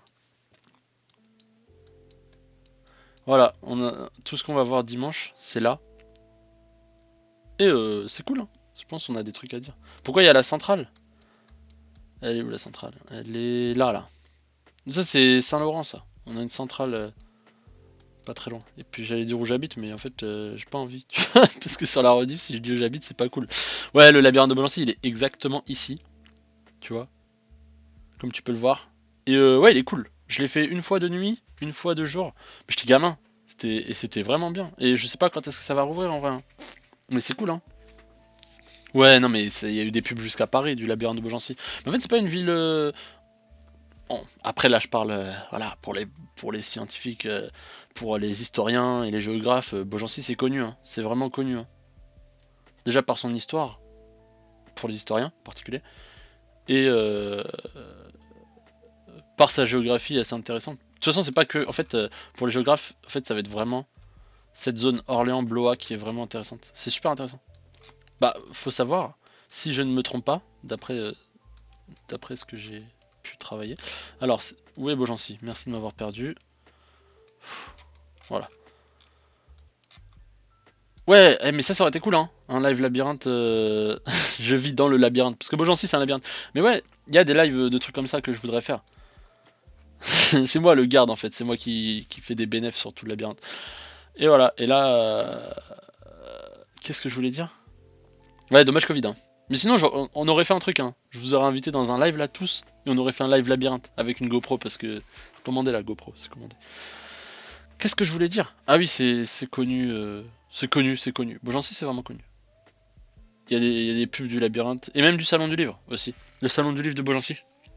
Voilà, on a tout ce qu'on va voir dimanche, c'est là. Et c'est cool, hein. Je pense qu'on a des trucs à dire. Pourquoi il y a la centrale? Elle est où la centrale? Elle est là, là. Ça c'est Saint-Laurent, ça. On a une centrale... Pas très loin. Et puis j'allais dire où j'habite, mais en fait j'ai pas envie. Tu vois, parce que sur la rediff, si je dis où j'habite, c'est pas cool. Ouais, le labyrinthe de Bolancy, il est exactement ici. Tu vois, comme tu peux le voir. Et ouais, il est cool. Je l'ai fait une fois de nuit, une fois de jour. Mais j'étais gamin. Et c'était vraiment bien. Et je sais pas quand est-ce que ça va rouvrir en vrai, hein. Mais c'est cool, hein. Ouais, non, mais il y a eu des pubs jusqu'à Paris du labyrinthe de Beaugency. Mais en fait, c'est pas une ville. Bon, après, là, je parle, voilà, pour les scientifiques, pour les historiens et les géographes. Beaugency, c'est connu, hein. C'est vraiment connu, hein. Déjà par son histoire, pour les historiens en particulier, et par sa géographie assez intéressante. De toute façon, c'est pas que. En fait, pour les géographes, en fait, ça va être vraiment cette zone Orléans-Blois qui est vraiment intéressante. C'est super intéressant. Bah, faut savoir, si je ne me trompe pas, d'après ce que j'ai pu travailler. Alors, où est Beaugency? Merci de m'avoir perdu. Voilà. Ouais, mais ça aurait été cool, hein. Un live labyrinthe. Je vis dans le labyrinthe. Parce que Beaugency, c'est un labyrinthe. Mais ouais, il y a des lives de trucs comme ça que je voudrais faire. C'est moi le garde en fait, c'est moi qui fait des bénéfices sur tout le labyrinthe. Et voilà, et là. Qu'est-ce que je voulais dire? Ouais, dommage Covid, hein. Mais sinon, on aurait fait un truc, hein. Je vous aurais invité dans un live là tous, et on aurait fait un live labyrinthe avec une GoPro parce que c'est commandé la GoPro, c'est commandé. Qu'est-ce que je voulais dire? Ah oui, c'est connu, c'est connu, c'est connu. Beaugency, c'est vraiment connu. Il y a des pubs du labyrinthe, et même du salon du livre aussi. Le salon du livre de Beaugency.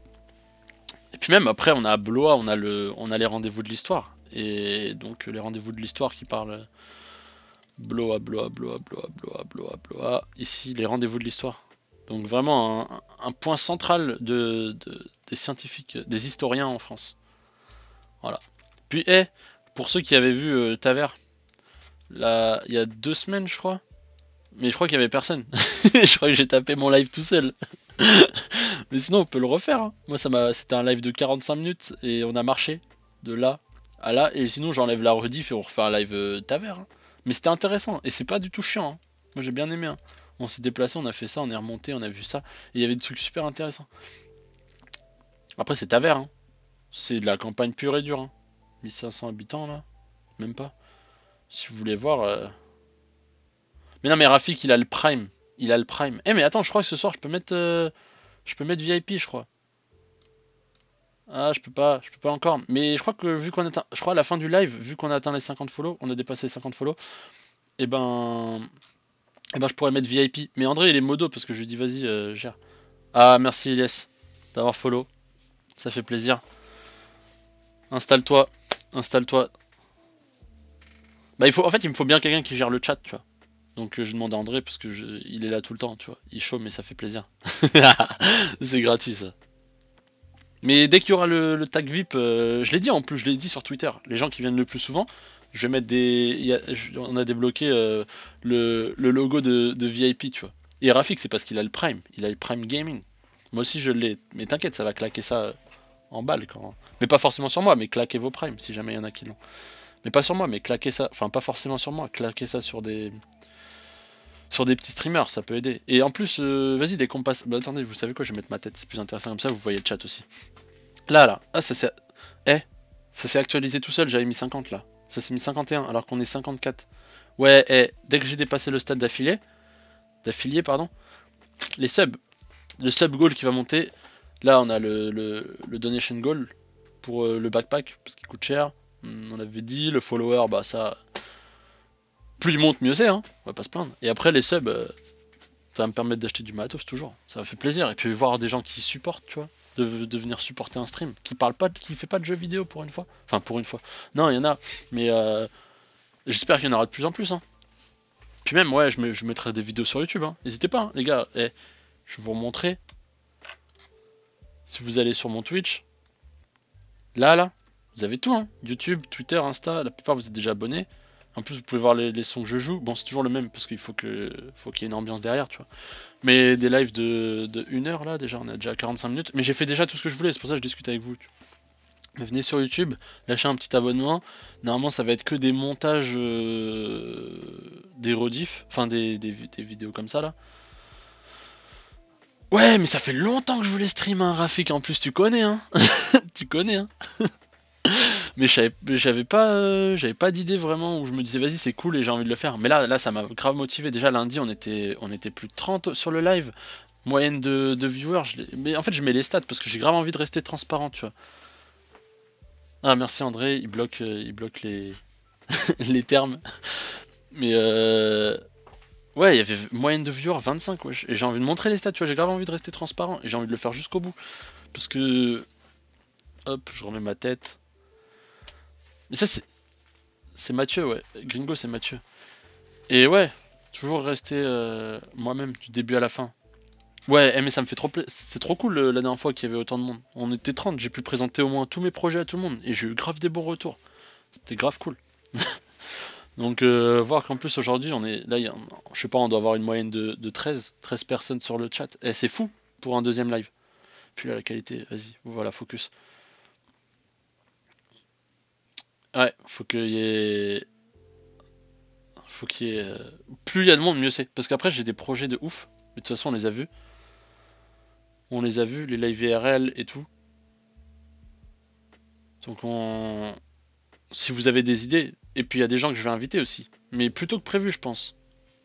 Et puis même après, on a à Blois, on a les rendez-vous de l'histoire. Et donc les rendez-vous de l'histoire qui parlent Blois, Blois, Blois, Blois, Blois, Blois, Blois. Ici, les rendez-vous de l'histoire. Donc vraiment un point central des scientifiques, des historiens en France. Voilà. Puis, pour ceux qui avaient vu Taver, là, il y a 2 semaines, je crois. Mais je crois qu'il y avait personne. Je crois que j'ai tapé mon live tout seul. Mais sinon, on peut le refaire, hein. Moi, c'était un live de 45 minutes et on a marché de là à là. Et sinon, j'enlève la rediff et on refait un live Taver, hein. Mais c'était intéressant et c'est pas du tout chiant, hein. Moi, j'ai bien aimé, hein. On s'est déplacé, on a fait ça, on est remonté, on a vu ça. Et il y avait des trucs super intéressants. Après, c'est Taver, hein. C'est de la campagne pure et dure, hein. 1500 habitants là, même pas. Si vous voulez voir. Mais non, mais Rafik, il a le prime. Il a le prime. Mais attends, je crois que ce soir, je peux mettre VIP, je crois. Ah, je peux pas encore. Mais je crois que vu qu'on atteint, je crois à la fin du live, vu qu'on a atteint les 50 follow, on a dépassé les 50 follow, et ben, je pourrais mettre VIP. Mais André, il est modo parce que je lui dis vas-y, gère. Ah, merci Elias d'avoir follow, ça fait plaisir. Installe-toi, installe-toi. Bah, en fait, il me faut bien quelqu'un qui gère le chat, tu vois. Donc je demande à André parce que il est là tout le temps, tu vois. Il chaud, mais ça fait plaisir. C'est gratuit ça. Mais dès qu'il y aura le tag VIP, je l'ai dit en plus, je l'ai dit sur Twitter, les gens qui viennent le plus souvent, je vais mettre on a débloqué le logo de VIP, tu vois. Et Rafik, c'est parce qu'il a le Prime, il a le Prime Gaming. Moi aussi je l'ai, mais t'inquiète, ça va claquer ça en balle quand. Mais pas forcément sur moi, mais claquez vos Prime si jamais il y en a qui l'ont. Mais pas sur moi, mais claquez ça, enfin pas forcément sur moi, claquez ça sur des petits streamers, ça peut aider. Et en plus, vas-y, dès qu'on passe. Bah attendez, vous savez quoi, je vais mettre ma tête, c'est plus intéressant comme ça, vous voyez le chat aussi. Là. Ah, Eh, ça s'est actualisé tout seul, j'avais mis 50 là. Ça s'est mis 51 alors qu'on est 54. Ouais, dès que j'ai dépassé le stade d'affilié, pardon, les subs, le sub goal qui va monter. Là, on a le donation goal pour le backpack, parce qu'il coûte cher. On avait dit, le follower, bah ça. Plus il monte, mieux c'est, hein. On va pas se plaindre. Et après, les subs, ça va me permettre d'acheter du matos toujours. Ça me fait plaisir. Et puis voir des gens qui supportent, tu vois. De venir supporter un stream. Qui fait pas de jeux vidéo pour une fois. Enfin, pour une fois. Non, il y en a. Mais j'espère qu'il y en aura de plus en plus, hein. Puis même, ouais, je mettrai des vidéos sur YouTube, hein. N'hésitez pas, hein, les gars. Je vais vous remontrer. Si vous allez sur mon Twitch. Là. Vous avez tout, hein. YouTube, Twitter, Insta. La plupart, vous êtes déjà abonnés. En plus, vous pouvez voir les sons que je joue. Bon, c'est toujours le même parce qu'il faut qu'il y ait une ambiance derrière, tu vois. Mais des lives de 1 heure là, déjà, on a déjà 45 minutes. Mais j'ai fait déjà tout ce que je voulais, c'est pour ça que je discute avec vous. Mais venez sur YouTube, lâchez un petit abonnement. Normalement, ça va être que des montages, des rediffs, enfin des vidéos comme ça là. Ouais, mais ça fait longtemps que je voulais stream, hein, Rafik. En plus, tu connais, hein. Tu connais, hein. Mais j'avais pas d'idée vraiment où je me disais vas-y c'est cool et j'ai envie de le faire. Mais là ça m'a grave motivé. Déjà lundi on était plus de 30 sur le live. Moyenne de viewers. Mais en fait je mets les stats parce que j'ai grave envie de rester transparent, tu vois. Ah merci André, il bloque les, les termes. Mais ouais, il y avait moyenne de viewers 25, wesh. Et j'ai envie de montrer les stats, tu vois, j'ai grave envie de rester transparent. Et j'ai envie de le faire jusqu'au bout. Parce que... Hop, je remets ma tête. Mais ça c'est Mathieu, ouais. Gringo c'est Mathieu. Et ouais, toujours rester moi-même du début à la fin. Ouais, mais ça me fait trop plaisir. C'est trop cool la dernière fois qu'il y avait autant de monde. On était 30, j'ai pu présenter au moins tous mes projets à tout le monde. Et j'ai eu grave des bons retours. C'était grave cool. Donc voir qu'en plus aujourd'hui on est là, je sais pas, on doit avoir une moyenne de 13 personnes sur le chat. Et c'est fou pour un deuxième live. Puis là la qualité, vas-y, voilà, focus. Ouais, faut qu'il y ait plus il y a de monde mieux c'est. Parce qu'après j'ai des projets de ouf, mais de toute façon on les a vus. On les a vus, les live VRL et tout. Donc si vous avez des idées, et puis il y a des gens que je vais inviter aussi. Mais plutôt que prévu je pense.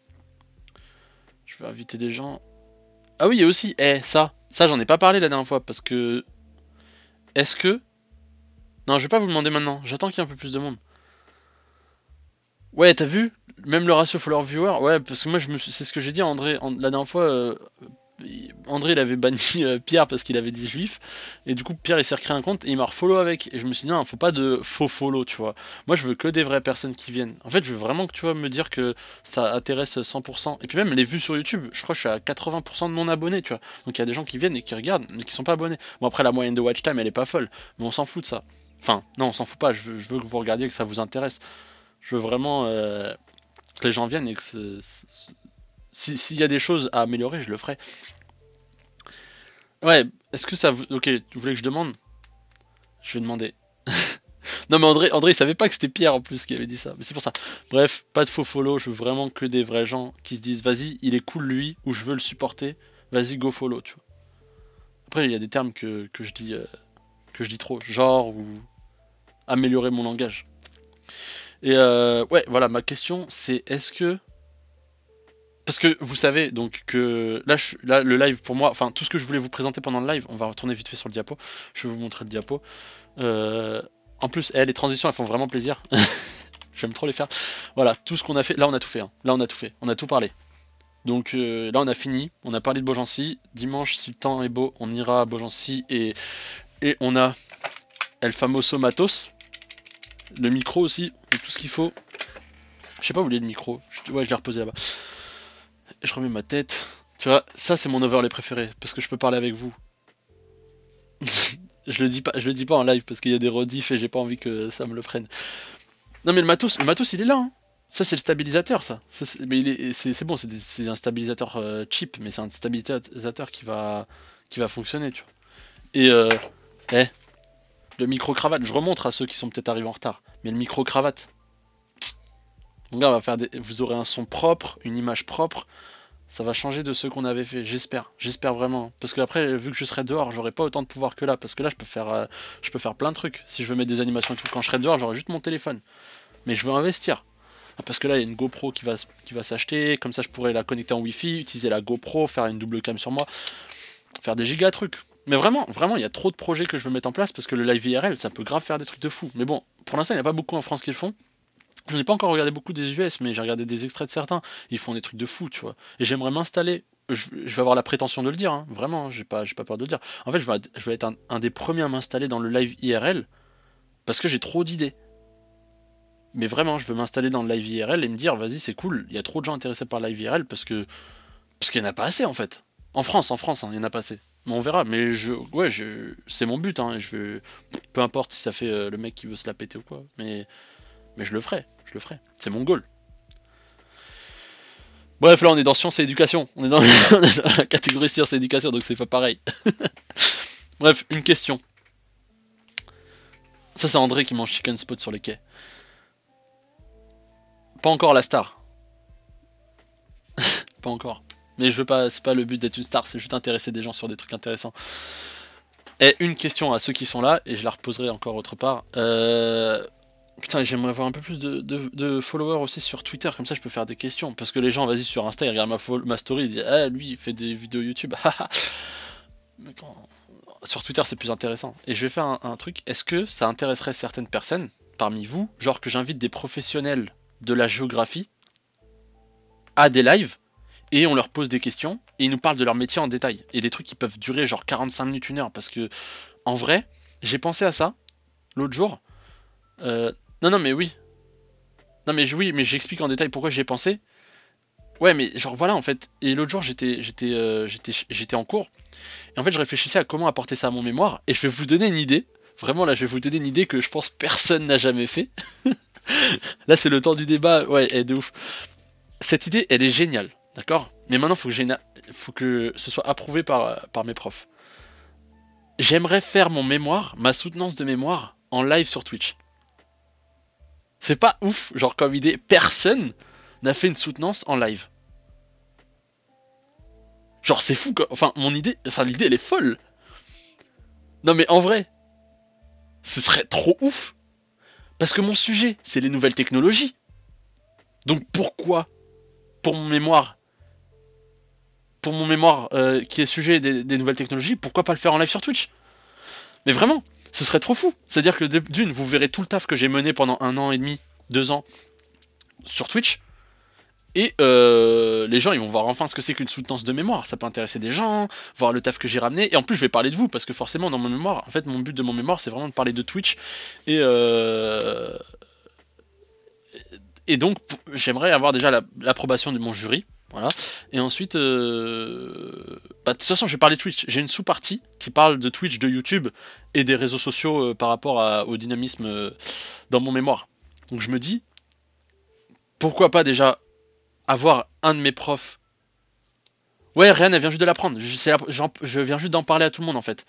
Je vais inviter des gens. Ah oui, et aussi, ça j'en ai pas parlé la dernière fois parce que est-ce que non, je vais pas vous demander maintenant. J'attends qu'il y ait un peu plus de monde. Ouais, t'as vu? Même le ratio follower-viewer, ouais, parce que moi c'est ce que j'ai dit à André la dernière fois. André il avait banni Pierre parce qu'il avait dit juif et du coup Pierre il s'est recréé un compte et il m'a refollow avec et je me suis dit non faut pas de faux follow tu vois, moi je veux que des vraies personnes qui viennent, en fait je veux vraiment que tu vois me dire que ça intéresse 100% et puis même les vues sur YouTube je crois que je suis à 80% de mon abonné tu vois, donc il y a des gens qui viennent et qui regardent mais qui sont pas abonnés. Bon après la moyenne de watch time elle est pas folle mais on s'en fout de ça, enfin non on s'en fout pas, je veux que vous regardiez, que ça vous intéresse, je veux vraiment que les gens viennent et que s'il y a des choses à améliorer je le ferai. Ouais, est-ce que ça vous... Ok, vous voulez que je demande? Je vais demander. Non mais André il savait pas que c'était Pierre en plus qui avait dit ça, mais c'est pour ça. Bref, pas de faux follow, je veux vraiment que des vrais gens qui se disent vas-y, il est cool lui, ou je veux le supporter, vas-y go follow, tu vois. Après il y a des termes que je dis trop, genre ou améliorer mon langage. Et ouais, voilà, ma question c'est est-ce que... Parce que vous savez donc que là le live pour moi, enfin tout ce que je voulais vous présenter pendant le live, on va retourner vite fait sur le diapo, je vais vous montrer le diapo. En plus, les transitions elles font vraiment plaisir. J'aime trop les faire. Voilà, tout ce qu'on a fait, là on a tout fait. Hein. Là on a tout fait, on a tout parlé. Donc là on a fini, on a parlé de Beaugency. Dimanche, si le temps est beau, on ira à Beaugency et on a El Famoso Matos, le micro aussi, et tout ce qu'il faut. Je sais pas où il est le micro, ouais je l'ai reposé là-bas. Et je remets ma tête. Tu vois, ça c'est mon overlay préféré, parce que je peux parler avec vous. je le dis pas en live parce qu'il y a des rediffs et j'ai pas envie que ça me le prenne. Non mais le matos il est là. Hein. Ça c'est le stabilisateur ça. Mais c'est bon, c'est un stabilisateur cheap, mais c'est un stabilisateur qui va fonctionner, tu vois. Et eh, le micro cravate, je remontre à ceux qui sont peut-être arrivés en retard. Mais le micro cravate, mon gars, vous aurez un son propre, une image propre. Ça va changer de ceux qu'on avait fait, j'espère vraiment. Parce que après, vu que je serai dehors, j'aurai pas autant de pouvoir que là. Parce que là, je peux faire plein de trucs. Si je veux mettre des animations et tout, quand je serai dehors, j'aurai juste mon téléphone. Mais je veux investir. Parce que là, il y a une GoPro qui va s'acheter. Comme ça, je pourrais la connecter en Wi-Fi, utiliser la GoPro, faire une double cam sur moi, faire des giga trucs. Mais vraiment, il y a trop de projets que je veux mettre en place parce que le live IRL, ça peut grave faire des trucs de fou. Mais bon, pour l'instant, il n'y a pas beaucoup en France qui le font. Je n'ai pas encore regardé beaucoup des US, mais j'ai regardé des extraits de certains. Ils font des trucs de fou, tu vois. Et j'aimerais m'installer. Je vais avoir la prétention de le dire, hein, vraiment, j'ai pas peur de le dire. En fait, je vais être un des premiers à m'installer dans le live IRL parce que j'ai trop d'idées. Mais vraiment, je veux m'installer dans le live IRL et me dire, vas-y, c'est cool, il y a trop de gens intéressés par le live IRL parce qu'il n'y en a pas assez en fait. En France, hein, il n'y en a pas assez. Mais on verra, mais c'est mon but, hein, peu importe si ça fait le mec qui veut se la péter ou quoi, mais je le ferai. C'est mon goal. Bref, là on est dans sciences et éducation. On est dans, on est dans la catégorie sciences et éducation, donc c'est pas pareil. Bref, une question. Ça c'est André qui mange chicken spot sur les quais. Pas encore la star. Pas encore. Mais je veux pas, c'est pas le but d'être une star, c'est juste intéresser des gens sur des trucs intéressants. Et une question à ceux qui sont là, et je la reposerai encore autre part. Putain, j'aimerais avoir un peu plus de followers aussi sur Twitter, comme ça je peux faire des questions. Parce que les gens, vas-y, sur Insta, ils regardent ma story, ils disent ah, lui, il fait des vidéos YouTube. Mais sur Twitter, c'est plus intéressant. Et je vais faire un truc. Est-ce que ça intéresserait certaines personnes parmi vous, genre que j'invite des professionnels de la géographie à des lives et on leur pose des questions et ils nous parlent de leur métier en détail et des trucs qui peuvent durer genre 45 minutes, 1 heure parce que en vrai, j'ai pensé à ça l'autre jour. Euh, non, non, mais oui. Non, mais oui, mais j'explique en détail pourquoi j'y ai pensé. Ouais, mais genre voilà en fait. Et l'autre jour, j'étais en cours et en fait, je réfléchissais à comment apporter ça à mon mémoire et je vais vous donner une idée. Vraiment là, je vais vous donner une idée que je pense personne n'a jamais fait. Là, c'est le temps du débat. Ouais, et de ouf. Cette idée, elle est géniale, d'accord? Mais maintenant, faut que ce soit approuvé par mes profs. J'aimerais faire mon mémoire, ma soutenance de mémoire, en live sur Twitch. C'est pas ouf, genre comme idée, personne n'a fait une soutenance en live. Genre c'est fou quoi. Enfin mon idée, enfin l'idée elle est folle. Non mais en vrai, ce serait trop ouf. Parce que mon sujet, c'est les nouvelles technologies. Donc pourquoi, pour mon mémoire, qui est sujet des nouvelles technologies, pourquoi pas le faire en live sur Twitch? Mais vraiment, ce serait trop fou. C'est-à-dire que d'une, vous verrez tout le taf que j'ai mené pendant 1 an et demi, 2 ans sur Twitch. Et les gens ils vont voir enfin ce que c'est qu'une soutenance de mémoire. Ça peut intéresser des gens, voir le taf que j'ai ramené. Et en plus je vais parler de vous parce que forcément dans mon mémoire, en fait mon but de mon mémoire c'est vraiment de parler de Twitch. Et donc j'aimerais avoir déjà l'approbation de mon jury. Voilà. Et ensuite, de toute façon je vais parler de Twitch. J'ai une sous-partie qui parle de Twitch, de YouTube et des réseaux sociaux par rapport au dynamisme dans mon mémoire. Donc je me dis, pourquoi pas déjà avoir un de mes profs. Ouais, Ryan, elle vient juste de l'apprendre. Je viens juste d'en parler à tout le monde en fait.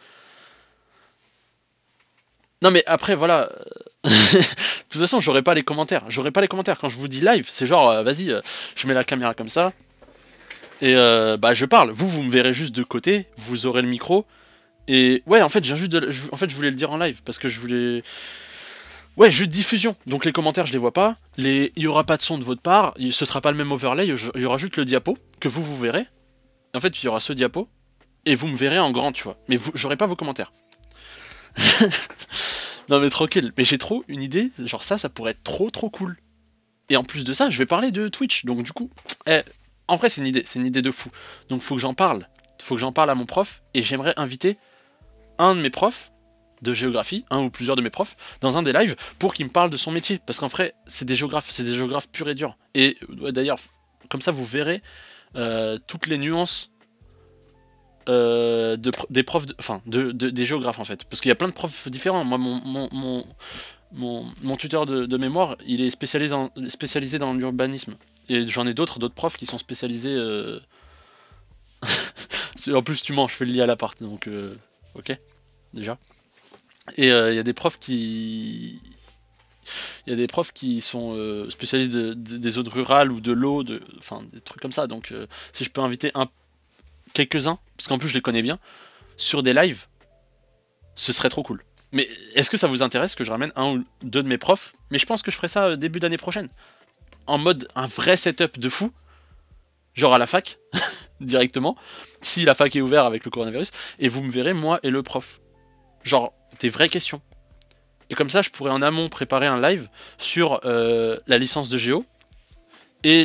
Non mais après voilà. De toute façon, j'aurai pas les commentaires. J'aurai pas les commentaires. Quand je vous dis live, c'est genre, vas-y, je mets la caméra comme ça. Et je parle. Vous me verrez juste de côté. Vous aurez le micro. Et ouais, en fait, je voulais le dire en live parce que je voulais. Ouais, juste diffusion. Donc les commentaires, je les vois pas. Il y aura pas de son de votre part. Ce sera pas le même overlay. Il y aura juste le diapo que vous verrez. En fait, il y aura ce diapo et vous me verrez en grand, tu vois. Mais j'aurai pas vos commentaires. Non mais tranquille. Mais j'ai trop une idée. Genre ça pourrait être trop cool. Et en plus de ça, je vais parler de Twitch. Donc du coup, en vrai, c'est une idée de fou. Donc faut que j'en parle. Faut que j'en parle à mon prof. Et j'aimerais inviter un de mes profs de géographie, un ou plusieurs de mes profs, dans un des lives pour qu'il me parle de son métier. Parce qu'en vrai, c'est des géographes purs et durs. Et d'ailleurs, comme ça, vous verrez toutes les nuances des profs, des géographes en fait. Parce qu'il y a plein de profs différents. Moi, mon tuteur de mémoire, il est spécialisé dans l'urbanisme. Et j'en ai d'autres profs qui sont spécialisés. En plus, tu mens, je fais le lit à l'appart, donc ok, déjà. Et il y a des profs qui. Il y a des profs qui sont spécialistes des zones rurales ou de l'eau, enfin des trucs comme ça. Donc si je peux inviter quelques-uns, parce qu'en plus je les connais bien, sur des lives, ce serait trop cool. Mais est-ce que ça vous intéresse que je ramène un ou deux de mes profs? Mais je pense que je ferai ça début d'année prochaine. En mode un vrai setup de fou, genre à la fac, directement, si la fac est ouverte avec le coronavirus, et vous me verrez moi et le prof. Genre des vraies questions. Et comme ça, je pourrais en amont préparer un live sur la licence de Géo et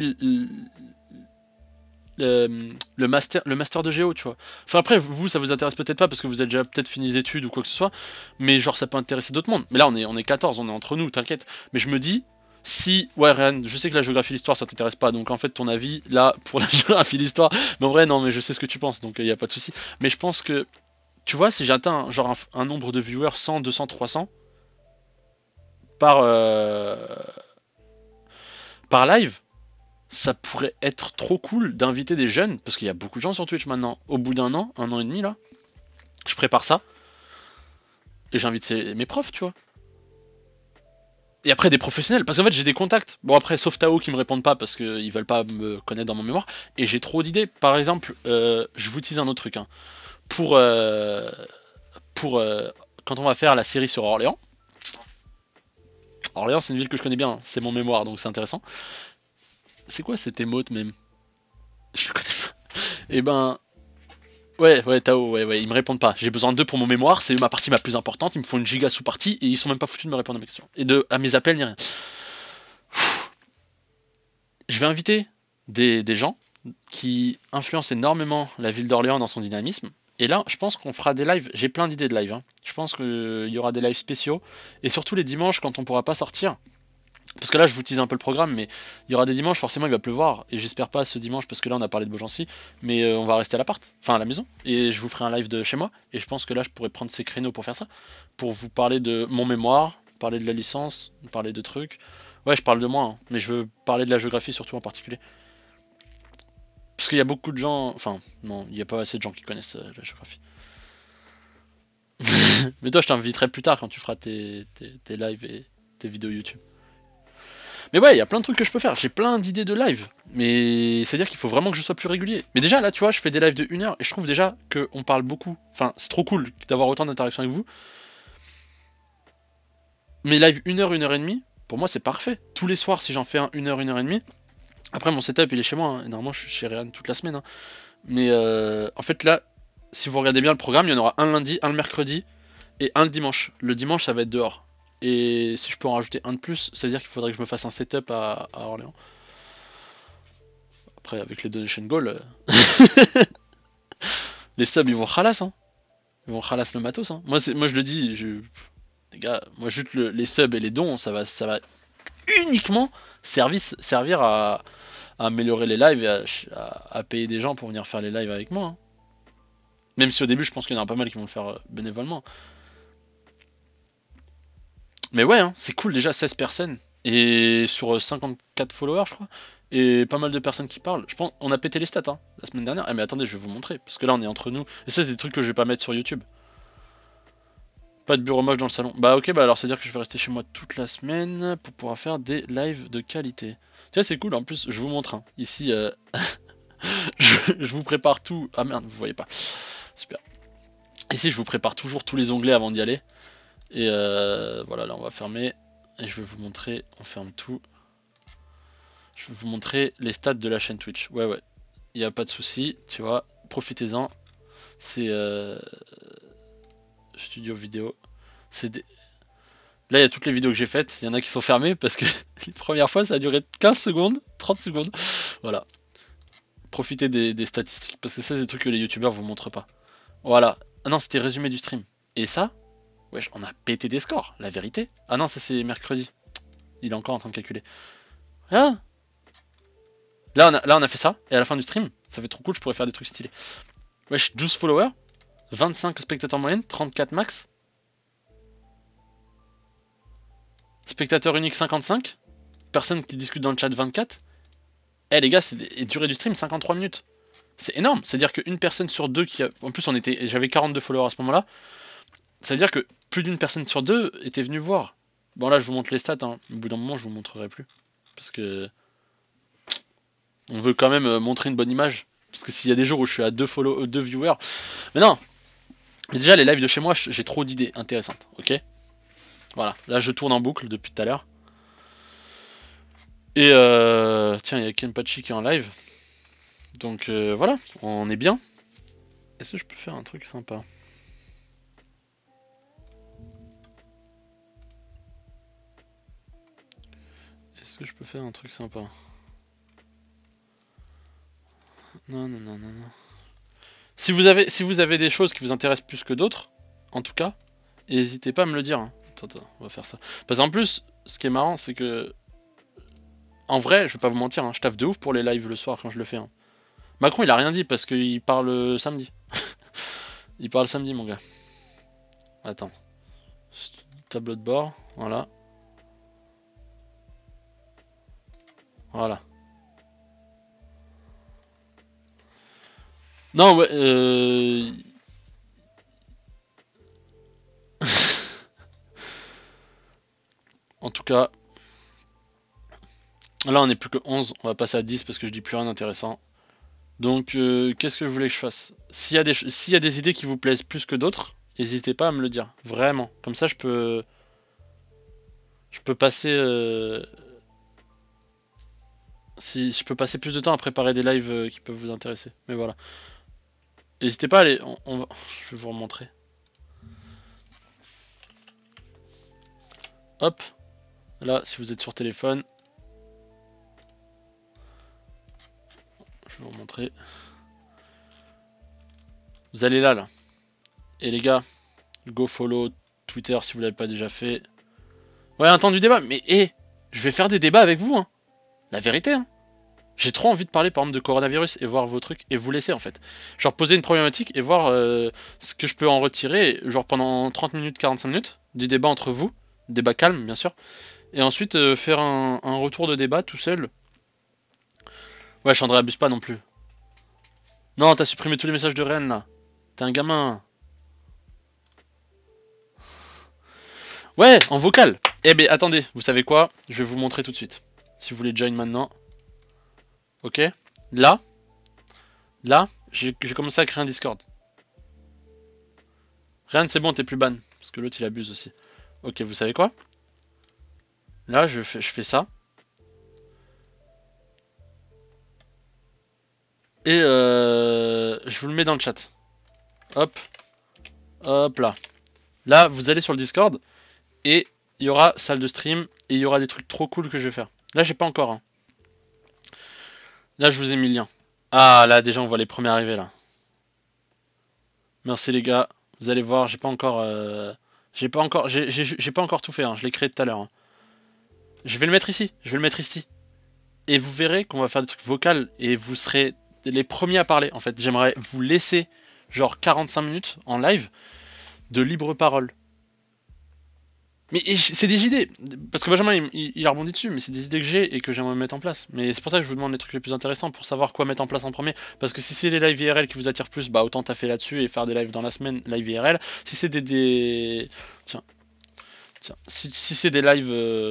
le master de Géo, tu vois. Enfin après, vous, ça vous intéresse peut-être pas parce que vous avez déjà peut-être fini les études ou quoi que ce soit, mais genre ça peut intéresser d'autres mondes. Mais là, on est 14, on est entre nous, t'inquiète. Mais je me dis, si, ouais Ryan, je sais que la géographie et l'histoire ça t'intéresse pas, donc en fait ton avis, là, pour la géographie et l'histoire, mais en vrai, non, mais je sais ce que tu penses, donc il y a pas de souci. Mais je pense que, tu vois, si j'atteins genre un nombre de viewers 100, 200, 300, par, par live, ça pourrait être trop cool d'inviter des jeunes, parce qu'il y a beaucoup de gens sur Twitch maintenant. Au bout d'un an, 1 an et demi là, je prépare ça, et j'invite mes profs, tu vois. Et après des professionnels, parce qu'en fait j'ai des contacts. Bon après, sauf Tao qui me répondent pas parce qu'ils veulent pas me connaître dans mon mémoire, et j'ai trop d'idées. Par exemple, je vous tease un autre truc, hein. Pour pour quand on va faire la série sur Orléans. Orléans, c'est une ville que je connais bien, hein. C'est mon mémoire, donc c'est intéressant. C'est quoi cette émote même? Je connais pas. Et ben, ouais, Tao, ouais, ils me répondent pas. J'ai besoin d'eux pour mon mémoire, c'est ma partie ma plus importante. Ils me font une giga sous-partie et ils sont même pas foutus de me répondre à mes questions. Et à mes appels, ni rien. Je vais inviter des gens qui influencent énormément la ville d'Orléans dans son dynamisme. Et là, je pense qu'on fera des lives. J'ai plein d'idées de lives, hein. Je pense qu'il y aura des lives spéciaux. Et surtout les dimanches quand on pourra pas sortir. Parce que là, je vous tease un peu le programme, mais il y aura des dimanches, forcément, il va pleuvoir. Et j'espère pas ce dimanche, parce que là, on a parlé de Beaugency. Mais on va rester à l'appart, enfin à la maison. Et je vous ferai un live de chez moi. Et je pense que là, je pourrais prendre ces créneaux pour faire ça. Pour vous parler de mon mémoire, parler de la licence, parler de trucs. Ouais, je parle de moi, hein, mais je veux parler de la géographie surtout en particulier. Parce qu'il y a beaucoup de gens. Enfin, non, il n'y a pas assez de gens qui connaissent la géographie. Mais toi, je t'inviterai plus tard quand tu feras tes lives et tes vidéos YouTube. Mais ouais, il y a plein de trucs que je peux faire. J'ai plein d'idées de live. Mais c'est-à-dire qu'il faut vraiment que je sois plus régulier. Mais déjà, là, tu vois, je fais des lives de 1 heure et je trouve déjà qu'on parle beaucoup. Enfin, c'est trop cool d'avoir autant d'interactions avec vous. Mes lives 1 heure, 1 heure et demie, pour moi, c'est parfait. Tous les soirs, si j'en fais un 1 heure, 1 heure et demie. Après, mon setup, il est chez moi, hein. Normalement, je suis chez Réan toute la semaine, hein. Mais en fait, là, si vous regardez bien le programme, il y en aura un lundi, un le mercredi et un le dimanche. Le dimanche, ça va être dehors. Et si je peux en rajouter un de plus, ça veut dire qu'il faudrait que je me fasse un setup à Orléans. Après, avec les donation goals, les subs, ils vont khalas, hein. Ils vont khalas le matos, hein. Moi, je le dis, les gars, moi, juste les subs et les dons, ça va uniquement servir à améliorer les lives et à payer des gens pour venir faire les lives avec moi, hein. Même si au début, je pense qu'il y en aura pas mal qui vont le faire bénévolement. Mais ouais, hein, c'est cool déjà, 16 personnes. Et sur 54 followers, je crois. Et pas mal de personnes qui parlent. Je pense on a pété les stats, hein, la semaine dernière. Ah mais attendez, je vais vous montrer. Parce que là, on est entre nous. Et ça, c'est des trucs que je vais pas mettre sur YouTube. Pas de bureau moche dans le salon. Bah ok, bah alors c'est à dire que je vais rester chez moi toute la semaine pour pouvoir faire des lives de qualité. Tiens, c'est cool, en plus, je vous montre, hein. Ici, je vous prépare tout. Ah merde, vous voyez pas. Super. Ici, je vous prépare toujours tous les onglets avant d'y aller. Et voilà, là on va fermer. Et je vais vous montrer, on ferme tout. Je vais vous montrer les stats de la chaîne Twitch. Ouais, il n'y a pas de souci, tu vois, profitez-en. C'est studio vidéo. Des... Là, il y a toutes les vidéos que j'ai faites. Il y en a qui sont fermées parce que les premières fois, ça a duré 15 secondes, 30 secondes. Voilà. Profitez des statistiques parce que ça, c'est des trucs que les youtubeurs vous montrent pas. Voilà. Ah non, c'était résumé du stream. Et ça, wesh, on a pété des scores, la vérité. Ah non, ça c'est mercredi. Il est encore en train de calculer. Ah, là on a fait ça, et à la fin du stream, ça fait trop cool, je pourrais faire des trucs stylés. Wesh, 12 followers, 25 spectateurs moyenne, 34 max. Spectateurs uniques 55. Personnes qui discutent dans le chat 24. Eh les gars, et durée du stream 53 minutes. C'est énorme, c'est-à-dire qu'une personne sur deux qui a... En plus j'avais 42 followers à ce moment-là. Ça veut dire que plus d'une personne sur deux était venue voir. Bon là je vous montre les stats, hein. Au bout d'un moment je vous montrerai plus. Parce que... On veut quand même montrer une bonne image. Parce que s'il y a des jours où je suis à 2 viewers... Mais non. Mais déjà les lives de chez moi, j'ai trop d'idées intéressantes, ok? Voilà, là je tourne en boucle depuis tout à l'heure. Et tiens, il y a Kenpachi qui est en live. Donc voilà, on est bien. Est-ce que je peux faire un truc sympa? Est-ce que je peux faire un truc sympa? Non. Si vous avez des choses qui vous intéressent plus que d'autres, en tout cas, n'hésitez pas à me le dire, hein. Attends, on va faire ça. Parce qu'en plus, ce qui est marrant, c'est que... En vrai, je vais pas vous mentir, hein, je taffe de ouf pour les lives le soir quand je le fais, hein. Macron, il a rien dit parce qu'il parle samedi. Il parle samedi, mon gars. Attends. Tableau de bord, voilà. Voilà. Non, ouais, En tout cas... Là, on est plus que 11, on va passer à 10 parce que je dis plus rien d'intéressant. Donc, qu'est-ce que je voulais que je fasse? S'il y a des idées qui vous plaisent plus que d'autres, n'hésitez pas à me le dire. Vraiment. Comme ça, je peux passer... si je peux passer plus de temps à préparer des lives qui peuvent vous intéresser. Mais voilà. N'hésitez pas à aller... Je vais vous remontrer. Hop. Là, si vous êtes sur téléphone. Je vais vous remontrer. Vous allez là. Et les gars, go follow Twitter si vous l'avez pas déjà fait. Ouais, un temps du débat. Mais je vais faire des débats avec vous. Hein. La vérité. Hein. J'ai trop envie de parler par exemple de coronavirus et voir vos trucs et vous laisser en fait. Genre poser une problématique et voir ce que je peux en retirer, genre pendant 30 minutes, 45 minutes, des débats entre vous, débat calme bien sûr, et ensuite faire un retour de débat tout seul. Ouais, Chandra abuse pas non plus. Non, t'as supprimé tous les messages de Rennes là. T'es un gamin. Ouais, en vocal. Eh ben attendez, vous savez quoi? Je vais vous montrer tout de suite. Si vous voulez join maintenant. Ok. Là, j'ai commencé à créer un Discord. Rien, c'est bon, t'es plus ban. Parce que l'autre il abuse aussi. Ok, vous savez quoi? Là, je fais ça. Et je vous le mets dans le chat. Hop. Hop là. Là, vous allez sur le Discord. Et il y aura salle de stream. Et il y aura des trucs trop cool que je vais faire. Là, j'ai pas encore. Hein. Là, je vous ai mis le lien. Ah, là, déjà, on voit les premiers arriver là. Merci les gars. Vous allez voir, j'ai pas encore... j'ai pas encore tout fait. Hein. Je l'ai créé tout à l'heure. Hein. Je vais le mettre ici. Je vais le mettre ici. Et vous verrez qu'on va faire des trucs vocaux. Et vous serez les premiers à parler. En fait, j'aimerais vous laisser genre 45 minutes en live de libre parole. Mais c'est des idées, parce que Benjamin il a rebondi dessus, mais c'est des idées que j'ai et que j'aimerais mettre en place. Mais c'est pour ça que je vous demande les trucs les plus intéressants pour savoir quoi mettre en place en premier. Parce que si c'est les lives IRL qui vous attirent plus, bah autant taffer là-dessus et faire des lives dans la semaine, live IRL. Si c'est Tiens, si c'est des lives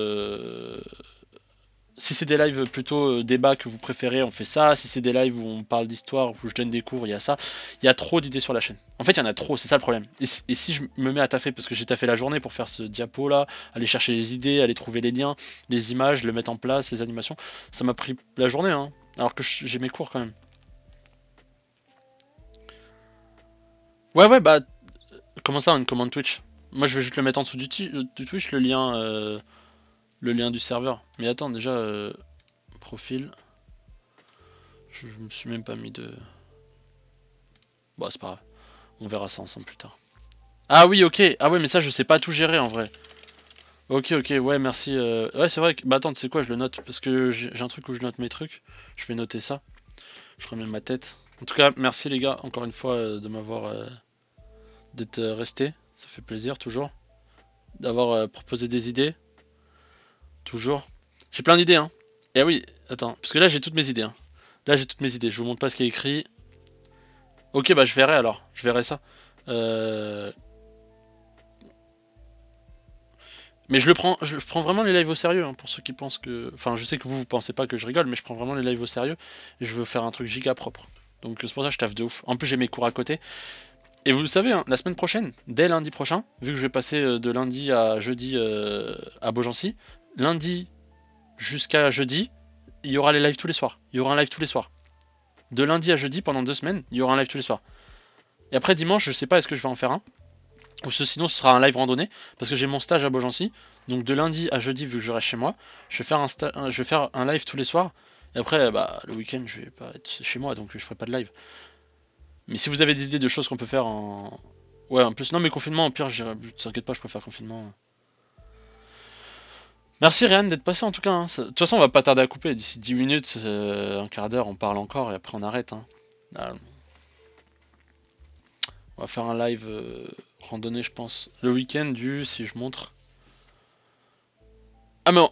si c'est des lives plutôt débat que vous préférez, on fait ça. Si c'est des lives où on parle d'histoire, où je donne des cours, il y a ça. Il y a trop d'idées sur la chaîne. En fait, il y en a trop, c'est ça le problème. Et si je me mets à taffer, parce que j'ai taffé la journée pour faire ce diapo là, aller chercher les idées, aller trouver les liens, les images, le mettre en place, les animations, ça m'a pris la journée, hein. Alors que j'ai mes cours quand même. Ouais, bah, comment ça, une commande Twitch? Moi, je vais juste le mettre en dessous du Twitch, le lien du serveur. Mais attends, déjà, profil. Je me suis même pas mis de... Bon, c'est pas grave. On verra ça ensemble plus tard. Ah oui, ok. Ah ouais, mais ça, je sais pas tout gérer en vrai. Ok, ouais, merci. Ouais, c'est vrai que... Bah attends, tu sais quoi, je le note. Parce que j'ai un truc où je note mes trucs. Je vais noter ça. Je remets ma tête. En tout cas, merci les gars, encore une fois, de m'avoir... d'être resté. Ça fait plaisir, toujours. D'avoir proposé des idées. Toujours. J'ai plein d'idées, hein. Et oui, attends. Parce que là, j'ai toutes mes idées, hein. Là, j'ai toutes mes idées. Je vous montre pas ce qui est écrit. Ok, bah je verrai alors. Je verrai ça. Mais je prends vraiment les lives au sérieux, hein, pour ceux qui pensent que... Enfin, je sais que vous pensez pas que je rigole, mais je prends vraiment les lives au sérieux. Et je veux faire un truc giga propre. Donc c'est pour ça que je taffe de ouf. En plus, j'ai mes cours à côté. Et vous le savez, hein, la semaine prochaine, dès lundi prochain, vu que je vais passer de lundi à jeudi à Beaugency, lundi jusqu'à jeudi, il y aura les lives tous les soirs. Il y aura un live tous les soirs. De lundi à jeudi, pendant 2 semaines, il y aura un live tous les soirs. Et après dimanche, je sais pas est-ce que je vais en faire un. Ou sinon ce sera un live randonnée. Parce que j'ai mon stage à Beaugency. Donc de lundi à jeudi, vu que je reste chez moi, je vais faire un live tous les soirs. Et après, bah, le week-end, je vais pas être chez moi, donc je ferai pas de live. Mais si vous avez des idées de choses qu'on peut faire en... Ouais, en plus, non mais confinement, au pire, t'inquiète pas, je préfère confinement. Merci Ryan d'être passé en tout cas. Hein. De toute façon, on va pas tarder à couper. D'ici 10 minutes, un quart d'heure, on parle encore et après on arrête. Hein. Là, on va faire un live randonnée, je pense. Le week-end si je montre. Ah mais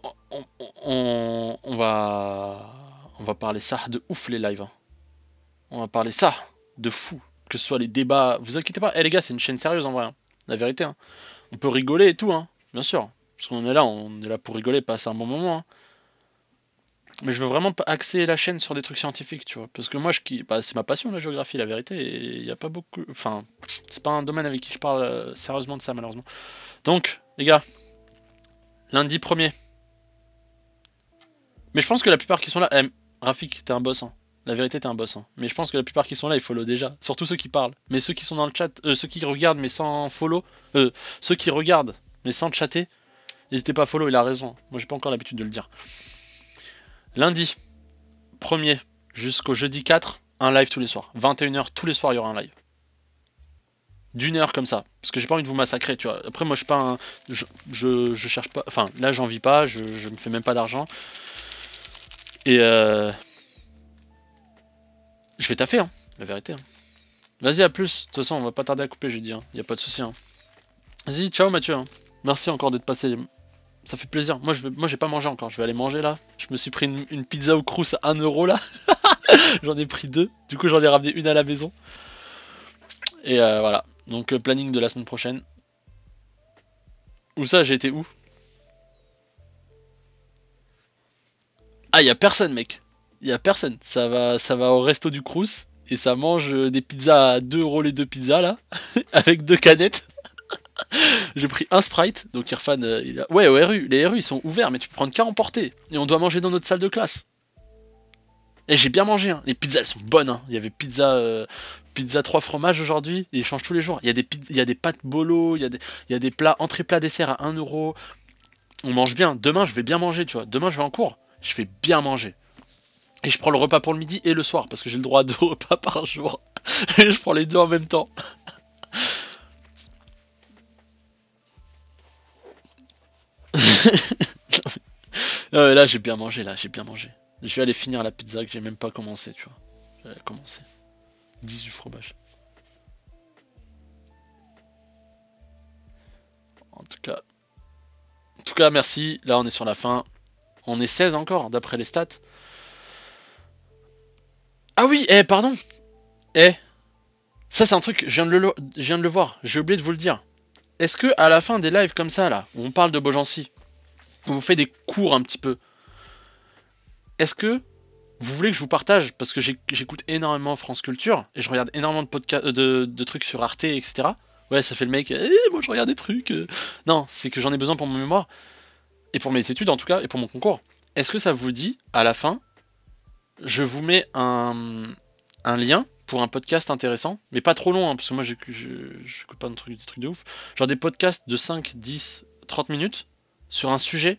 on va parler ça de ouf les lives. Hein. On va parler ça de fou. Que ce soit les débats. Vous inquiétez pas. Eh les gars, c'est une chaîne sérieuse en vrai. Hein. La vérité. Hein. On peut rigoler et tout, hein. Bien sûr. Parce qu'on est là, pour rigoler, passer un bon moment. Hein. Mais je veux vraiment axer la chaîne sur des trucs scientifiques, tu vois. Parce que moi, bah, c'est ma passion, la géographie, la vérité. Et il n'y a pas beaucoup. Enfin, c'est pas un domaine avec qui je parle sérieusement de ça, malheureusement. Donc, les gars, lundi 1er. Mais je pense que la plupart qui sont là. Rafik, t'es un boss, hein. La vérité, t'es un boss, hein. Mais je pense que la plupart qui sont là, ils follow déjà. Surtout ceux qui parlent. Mais ceux qui sont dans le chat, ceux qui regardent mais sans follow, ceux qui regardent mais sans chatter, n'hésitez pas à follow, il a raison. Moi, j'ai pas encore l'habitude de le dire. Lundi 1er jusqu'au jeudi 4, un live tous les soirs. 21h, tous les soirs, il y aura un live. D'une heure comme ça. Parce que j'ai pas envie de vous massacrer, tu vois. Après, moi, je suis pas un. Je cherche pas. Enfin, là, j'en vis pas, je me fais même pas d'argent. Et je vais taffer, hein, la vérité. Hein. Vas-y, à plus. De toute façon, on va pas tarder à couper, j'ai dit. Hein. Y a pas de souci. Hein. Vas-y, ciao Mathieu. Hein. Merci encore d'être passé. Ça fait plaisir. Moi, j'ai pas mangé encore. Je vais aller manger là. Je me suis pris une pizza au crous à 1€ là. J'en ai pris 2. Du coup, j'en ai ramené une à la maison. Et voilà. Donc, planning de la semaine prochaine. Où ça, j'ai été où? Ah, y a personne, mec. Y a personne. Ça va au resto du Crous et ça mange des pizzas à 2€ les 2 pizzas là, avec 2 canettes. J'ai pris un Sprite, donc Irfan, ouais, au RU, les RU ils sont ouverts, mais tu peux prendre qu'à emporter. Et on doit manger dans notre salle de classe. Et j'ai bien mangé, hein. Les pizzas elles sont bonnes. Hein. Il y avait pizza 3 fromages aujourd'hui, et ils changent tous les jours. Il y a des pâtes bolo, il y a des plats, entrée plat dessert à 1€. On mange bien. Demain je vais bien manger, tu vois. Demain je vais en cours, je vais bien manger. Et je prends le repas pour le midi et le soir, parce que j'ai le droit à 2 repas par jour. Et je prends les deux en même temps. Là j'ai bien mangé, là j'ai bien mangé. Je vais aller finir la pizza que j'ai même pas commencé, tu vois. Je vais commencer. 18 fromages. En tout cas, merci. Là on est sur la fin. On est 16 encore, d'après les stats. Ah oui, pardon. Ça c'est un truc, je viens de le voir. J'ai oublié de vous le dire. Est-ce que à la fin des lives comme ça, là, où on parle de Beaugency, où on fait des cours un petit peu, est-ce que vous voulez que je vous partage, parce que j'écoute énormément France Culture, et je regarde énormément de podcasts, de trucs sur Arte, etc. Ouais, ça fait le mec, moi je regarde des trucs. Non, c'est que j'en ai besoin pour mon mémoire, et pour mes études en tout cas, et pour mon concours. Est-ce que ça vous dit, à la fin, je vous mets un lien pour un podcast intéressant, mais pas trop long, hein, parce que moi j'écoute pas des trucs de ouf. Genre des podcasts de 5, 10, 30 minutes sur un sujet.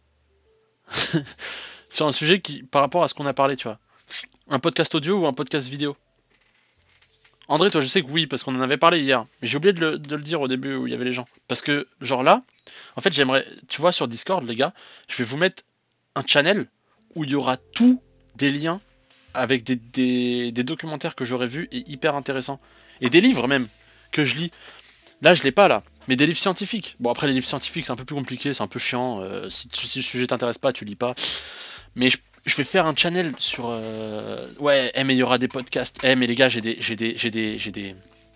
Sur un sujet qui, par rapport à ce qu'on a parlé, tu vois. Un podcast audio ou un podcast vidéo. André, toi, je sais que oui, parce qu'on en avait parlé hier. Mais j'ai oublié de le dire au début où il y avait les gens. Parce que, genre là, en fait, j'aimerais. Tu vois, sur Discord, les gars, je vais vous mettre un channel où il y aura tous des liens avec des documentaires que j'aurais vus et hyper intéressants. Et des livres même, que je lis. Là, je l'ai pas là. Mais des livres scientifiques. Bon, après, les livres scientifiques, c'est un peu plus compliqué, c'est un peu chiant. Si le sujet t'intéresse pas, tu lis pas. Mais je vais faire un channel sur. Ouais, mais il y aura des podcasts. Mais les gars, j'ai des.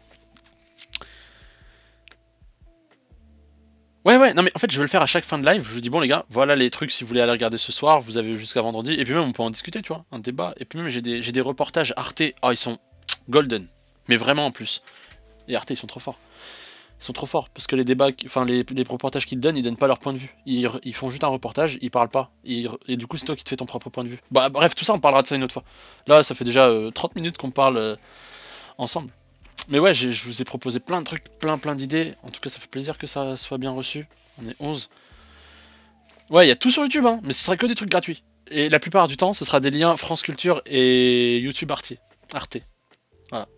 Ouais, non mais en fait, je vais le faire à chaque fin de live. Je vous dis, bon, les gars, voilà les trucs si vous voulez aller regarder ce soir. Vous avez jusqu'à vendredi. Et puis même, on peut en discuter, tu vois, un débat. Et puis même, j'ai des reportages Arte. Oh, ils sont golden. Mais vraiment en plus. Et Arte, ils sont trop forts. Ils sont trop forts parce que les débats, enfin les reportages qu'ils donnent, ils donnent pas leur point de vue. Ils font juste un reportage, ils parlent pas. Et du coup, c'est toi qui te fais ton propre point de vue. Bah bref, tout ça, on parlera de ça une autre fois. Là, ça fait déjà 30 minutes qu'on parle ensemble. Mais ouais, je vous ai proposé plein de trucs, plein d'idées. En tout cas, ça fait plaisir que ça soit bien reçu. On est 11. Ouais, il y a tout sur YouTube, hein, mais ce sera que des trucs gratuits. Et la plupart du temps, ce sera des liens France Culture et YouTube Arte. Voilà.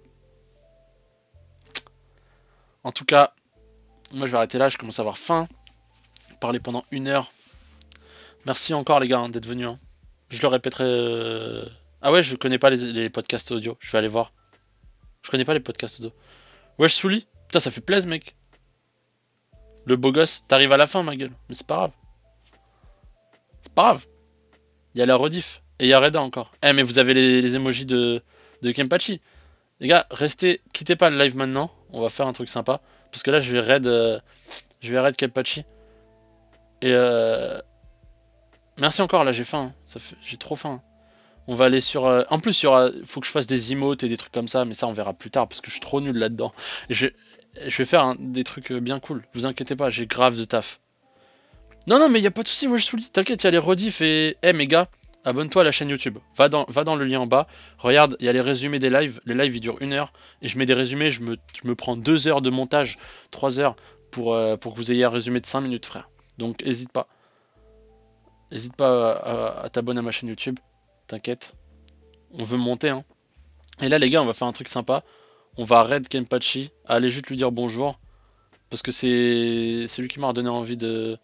En tout cas, moi je vais arrêter là, je commence à avoir faim. Parler pendant 1 heure. Merci encore les gars hein, d'être venus. Hein. Je le répéterai. Ah ouais, je connais pas les podcasts audio. Je vais aller voir. Je connais pas les podcasts audio. Wesh Souli. Putain, ça fait plaisir mec. Le beau gosse, t'arrives à la fin ma gueule. Mais c'est pas grave. C'est pas grave. Il y a la rediff. Et il y a Reda encore. Mais vous avez les emojis de Kempachi. Les gars, restez. Quittez pas le live maintenant. On va faire un truc sympa. Parce que là je vais raid Kempachi. Et Merci encore, là j'ai faim. J'ai trop faim. On va aller sur... En plus, faut que je fasse des emotes et des trucs comme ça, mais ça on verra plus tard parce que je suis trop nul là-dedans. Et je vais faire des trucs bien cool. Vous inquiétez pas, j'ai grave de taf. Non, non, mais y a pas de soucis, Wesh Souli. T'inquiète, y a les rediffs et... Eh, mes gars, abonne-toi à la chaîne YouTube. Va dans le lien en bas. Regarde, il y a les résumés des lives. Les lives, ils durent 1 heure. Et je mets des résumés, je me prends 2 heures de montage, 3 heures, pour que vous ayez un résumé de 5 minutes, frère. Donc, hésite pas. Hésite pas à t'abonner à ma chaîne YouTube. T'inquiète. On veut monter, hein. Et là, les gars, on va faire un truc sympa. On va raid Kenpachi. Allez juste lui dire bonjour. Parce que c'est lui qui m'a redonné envie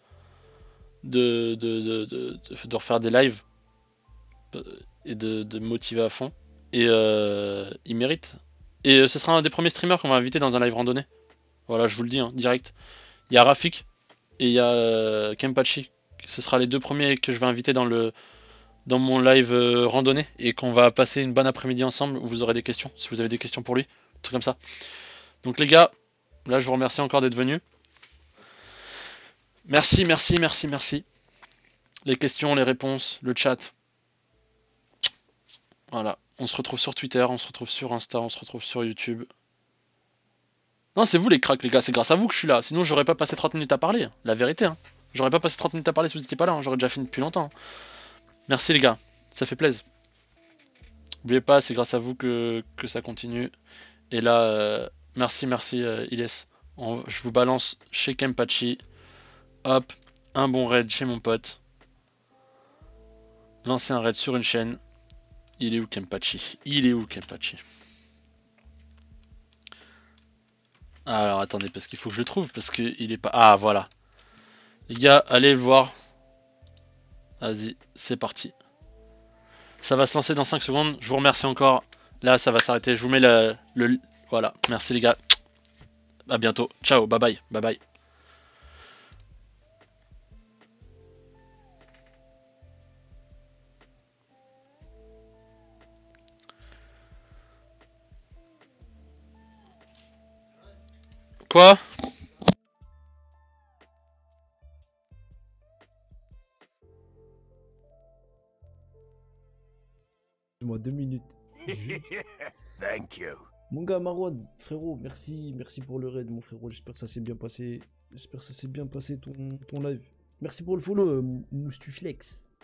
de refaire des lives. Et de me motiver à fond. Et il mérite. Et ce sera un des premiers streamers qu'on va inviter dans un live randonnée. Voilà, je vous le dis, hein, direct. Il y a Rafik et il y a Kenpachi. Ce sera les deux premiers que je vais inviter dans mon live randonnée. Et qu'on va passer une bonne après-midi ensemble où vous aurez des questions. Si vous avez des questions pour lui. Un truc comme ça. Donc les gars, là je vous remercie encore d'être venus. Merci, merci, merci, merci. Les questions, les réponses, le chat. Voilà. On se retrouve sur Twitter, on se retrouve sur Insta, on se retrouve sur YouTube. Non, c'est vous les cracks, les gars. C'est grâce à vous que je suis là. Sinon, j'aurais pas passé 30 minutes à parler. La vérité, hein. J'aurais pas passé 30 minutes à parler si vous étiez pas là. Hein. J'aurais déjà fini depuis longtemps. Merci, les gars. Ça fait plaisir. N'oubliez pas, c'est grâce à vous que ça continue. Et là, merci, merci, Iles. Je vous balance chez Kenpachi. Hop, un bon raid chez mon pote. Lancer un raid sur une chaîne. Il est où Kenpachi? Il est où Kenpachi? Alors attendez, parce qu'il faut que je le trouve, parce qu'il est pas... Ah voilà. Les gars, allez le voir. Vas-y, c'est parti. Ça va se lancer dans 5 secondes. Je vous remercie encore. Là, ça va s'arrêter. Je vous mets le... Voilà, merci les gars. À bientôt. Ciao, bye bye, bye bye. Quoi? Moi 2 minutes. Thank you. Mon gars Marwan, frérot, merci pour le raid, mon frérot. J'espère que ça s'est bien passé. J'espère que ça s'est bien passé ton live. Merci pour le follow, Moustuflex.